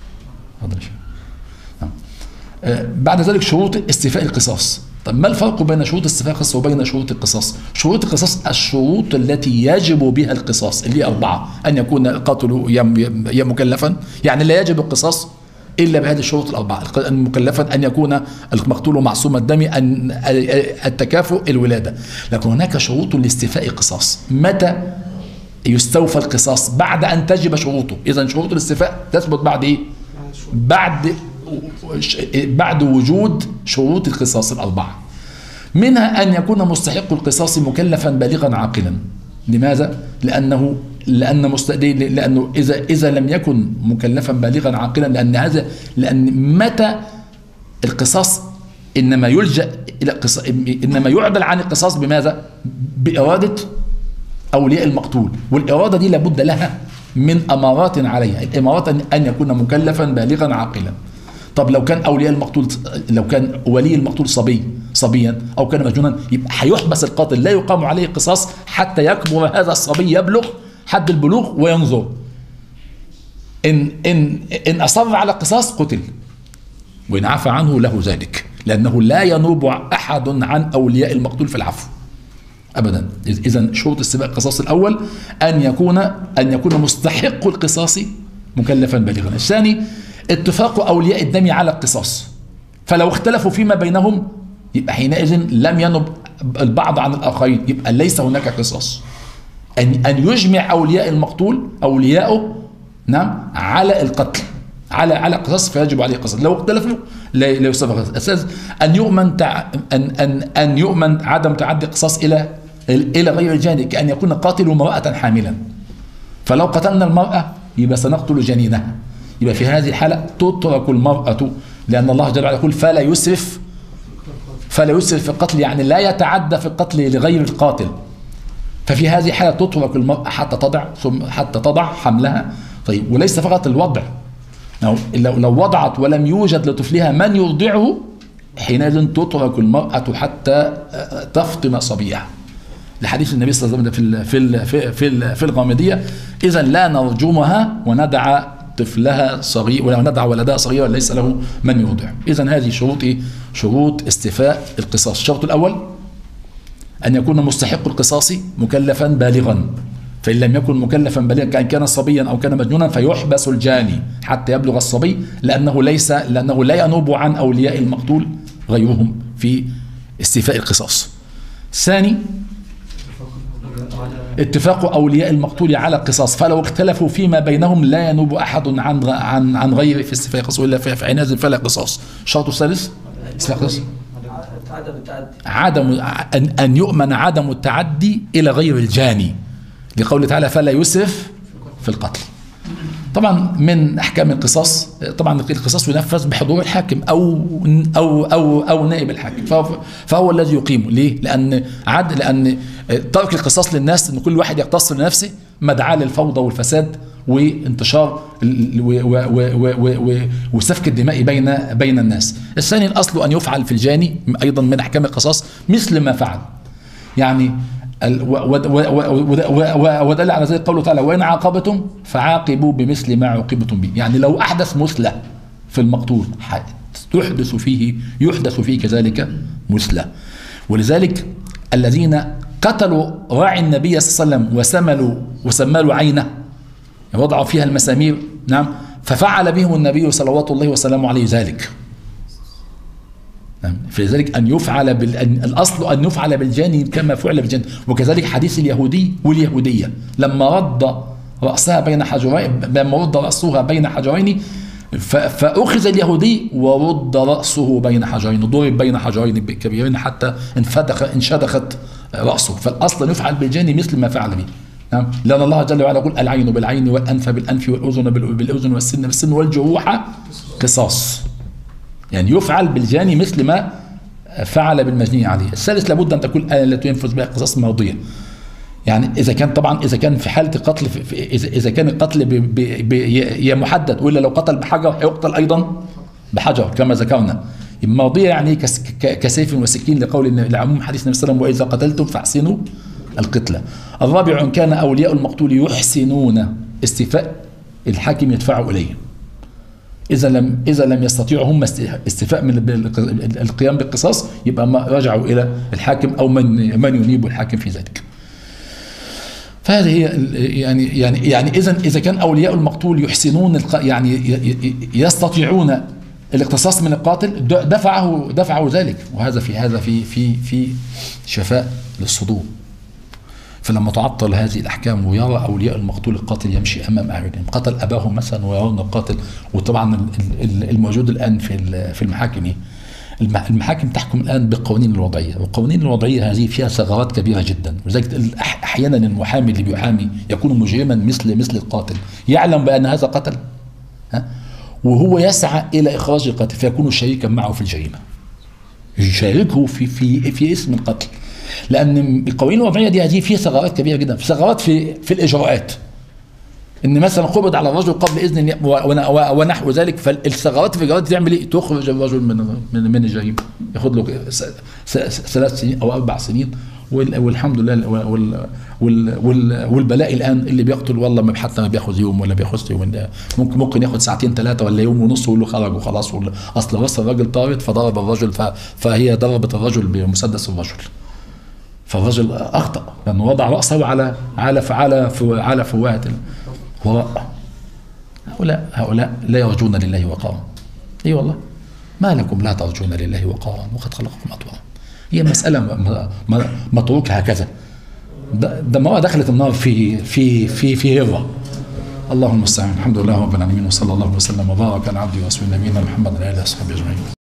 بعد ذلك شروط استيفاء القصاص. طب ما الفرق بين شروط استيفاء القصاص وبين شروط القصاص؟ شروط القصاص الشروط التي يجب بها القصاص اللي هي 4: أن يكون القاتل يا مكلفا، يعني لا يجب القصاص إلا بهذه الشروط الأربعة: مكلفا، أن يكون المقتول معصوم الدم، أن التكافؤ، الولادة. لكن هناك شروط لاستيفاء القصاص. متى يستوفى القصاص؟ بعد أن تجب شروطه. إذن شروط الاستيفاء تثبت بعد إيه؟ بعد وجود شروط القصاص الأربعة. منها أن يكون مستحق القصاص مكلفا بالغا عاقلا، لماذا؟ لأنه إذا لم يكن مكلفا بالغا عاقلا، لأن متى القصاص إنما يلجأ إلى إنما يعدل عن القصاص بماذا؟ بإرادة أولياء المقتول، والإرادة دي لابد لها من أمارات عليها. الإمارات أن يكون مكلفا بالغا عاقلا. طب لو كان لو كان ولي المقتول صبيا أو كان مجنونا، يبقى هيحبس القاتل، لا يقام عليه قصاص حتى يكبر هذا الصبي، يبلغ حد البلوغ وينظر. إن أصر على القصاص قتل، وإن عفى عنه له ذلك، لأنه لا ينوب أحد عن أولياء المقتول في العفو أبدا. إذن شروط استيفاء القصاص الأول أن يكون مستحق القصاص مكلفا بالغا. الثاني اتفاق أولياء الدم على القصاص، فلو اختلفوا فيما بينهم يبقى حينئذ لم ينب البعض عن الآخرين، يبقى ليس هناك قصاص. أن يجمع أولياء المقتول أولياءه نعم على القتل، على قصاص، فيجب عليه قصاص. لو اختلفوا لا يستفق قصاص. الأساس أن يؤمن عدم تعدي قصاص إلى غير الجاني، كأن يكون قاتل امرأة حاملا، فلو قتلنا المرأة يبقى سنقتل جنينها، يبقى في هذه الحالة تترك المرأة، لأن الله جل وعلا يقول فلا يسرف في القتل، يعني لا يتعدى في القتل لغير القاتل. ففي هذه الحالة تترك المرأة حتى تضع حملها. طيب، وليس فقط الوضع، لو وضعت ولم يوجد لطفلها من يرضعه، حينئذ تترك المرأة حتى تفطم صبيها، لحديث النبي صلى الله عليه وسلم في الغامدية: إذا لا نرجمها وندع طفلها صغير، ولا ندع ولدها صغيرا ليس له من يرضع. إذا هذه شروط استيفاء القصاص. الشرط الأول أن يكون مستحق القصاص مكلفا بالغا، فإن لم يكن مكلفا بالغا كان صبيا أو كان مجنونا فيحبس الجاني حتى يبلغ الصبي، لأنه لا ينوب عن أولياء المقتول غيرهم في استيفاء القصاص. الثاني اتفاق أولياء المقتول على القصاص، فلو اختلفوا فيما بينهم لا ينوب أحد عن غيره في استيفاء القصاص، إلا في حينئذ فلا قصاص. الشرط الثالث استيفاء القصاص أن يؤمن عدم التعدي إلى غير الجاني، لقوله تعالى: فلا يسرف في القتل. طبعا من أحكام القصاص، طبعا القصاص ينفذ بحضور الحاكم أو نائب الحاكم، فهو الذي يقيمه. ليه؟ لأن ترك القصاص للناس، أن كل واحد يقتص لنفسه، مدعاة للفوضى والفساد وانتشار وسفك الدماء بين الناس. الثاني الأصل أن يفعل في الجاني، أيضا من أحكام القصاص مثل ما فعل، يعني ودل على ذلك قوله تعالى: وإن عاقبتم فعاقبوا بمثل ما عوقبتم به. يعني لو أحدث مثلة في المقتول يحدث فيه كذلك مثلة. ولذلك الذين قتلوا راعي النبي صلى الله عليه وسلم وسملوا عينه، وضعوا فيها المسامير، نعم، ففعل بهم النبي صلوات الله وسلامه عليه ذلك. فلذلك الأصل أن يفعل بالجاني كما فعل بالجاني. وكذلك حديث اليهودي واليهودية لما رد رأسها بين حجرين فأخذ اليهودي ورد رأسه بين حجرين، ضرب بين حجرين كبيرين حتى انشدخت رأسه. فالأصل أن يفعل بالجاني مثل ما فعل به، نعم، لأن الله جل وعلا يقول: العين بالعين والأنف بالأنف والأذن بالأذن والسن بالسن والجروح قصاص. يعني يفعل بالجاني مثل ما فعل بالمجني عليه. الثالث لابد أن تكون الآية التي ينفذ بها القصاص مرضية. يعني إذا كان في حالة القتل، إذا كان القتل محدد، وإلا لو قتل بحجر هيقتل أيضا بحجر كما ذكرنا. مرضية يعني كسيف وسكين، لعموم حديث النبي صلى الله عليه وسلم: وإذا قتلتم فأحسنوا القتلة. الرابع: إن كان أولياء المقتول يحسنون استيفاء، الحاكم يدفعوا إليه. إذا لم يستطيعوا هم استيفاء من القيام بالقصاص، يبقى رجعوا إلى الحاكم أو من ينيب الحاكم في ذلك. فهذه هي يعني إذا كان أولياء المقتول يحسنون، يعني يستطيعون الاقتصاص من القاتل، دفعوا ذلك. وهذا في شفاء للصدور. فلما تعطل هذه الأحكام ويرى أولياء المقتول القاتل يمشي أمام أعينهم، قتل أباهم مثلا ويرون القاتل، وطبعا الموجود الآن في المحاكم المحاكم تحكم الآن بالقوانين الوضعية، والقوانين الوضعية هذه فيها ثغرات كبيرة جدا، ولذلك أحيانا المحامي اللي بيحامي يكون مجرما مثل القاتل، يعلم بأن هذا قتل وهو يسعى إلى إخراج القاتل فيكون شريكا معه في الجريمة، يشاركه في اسم القتل، لأن القوانين الوضعية دي هذه فيها ثغرات كبيرة جدا، ثغرات في الإجراءات، ان مثلا قبض على الرجل قبل اذن ونحو ذلك، فالثغرات في الاجراءات تعمل ايه؟ تخرج الرجل من الجريمه، ياخذ له 3 سنين او 4 سنين، والحمد لله والبلاء الان اللي بيقتل والله حتى ما بياخذ يوم ولا بياخذ يوم، ممكن ياخذ 2 3 ولا يوم ونص ويقول له خرج وخلاص، اصل راس الراجل طارت فضرب الرجل فهي ضربت الرجل بمسدس الرجل، فالرجل اخطا لانه وضع راسه على فوهه وراء. هؤلاء لا يرجون لله وقارا. اي والله، ما لكم لا ترجون لله وقارا وقد خلقكم اطوارا. هي مسألة متروكة هكذا. ده ما دخلت النار في هرة. اللهم المستعان. الحمد لله رب العالمين، وصلى الله وسلم وبارك على عبده ورسوله نبينا محمد وعلى اله وصحبه اجمعين.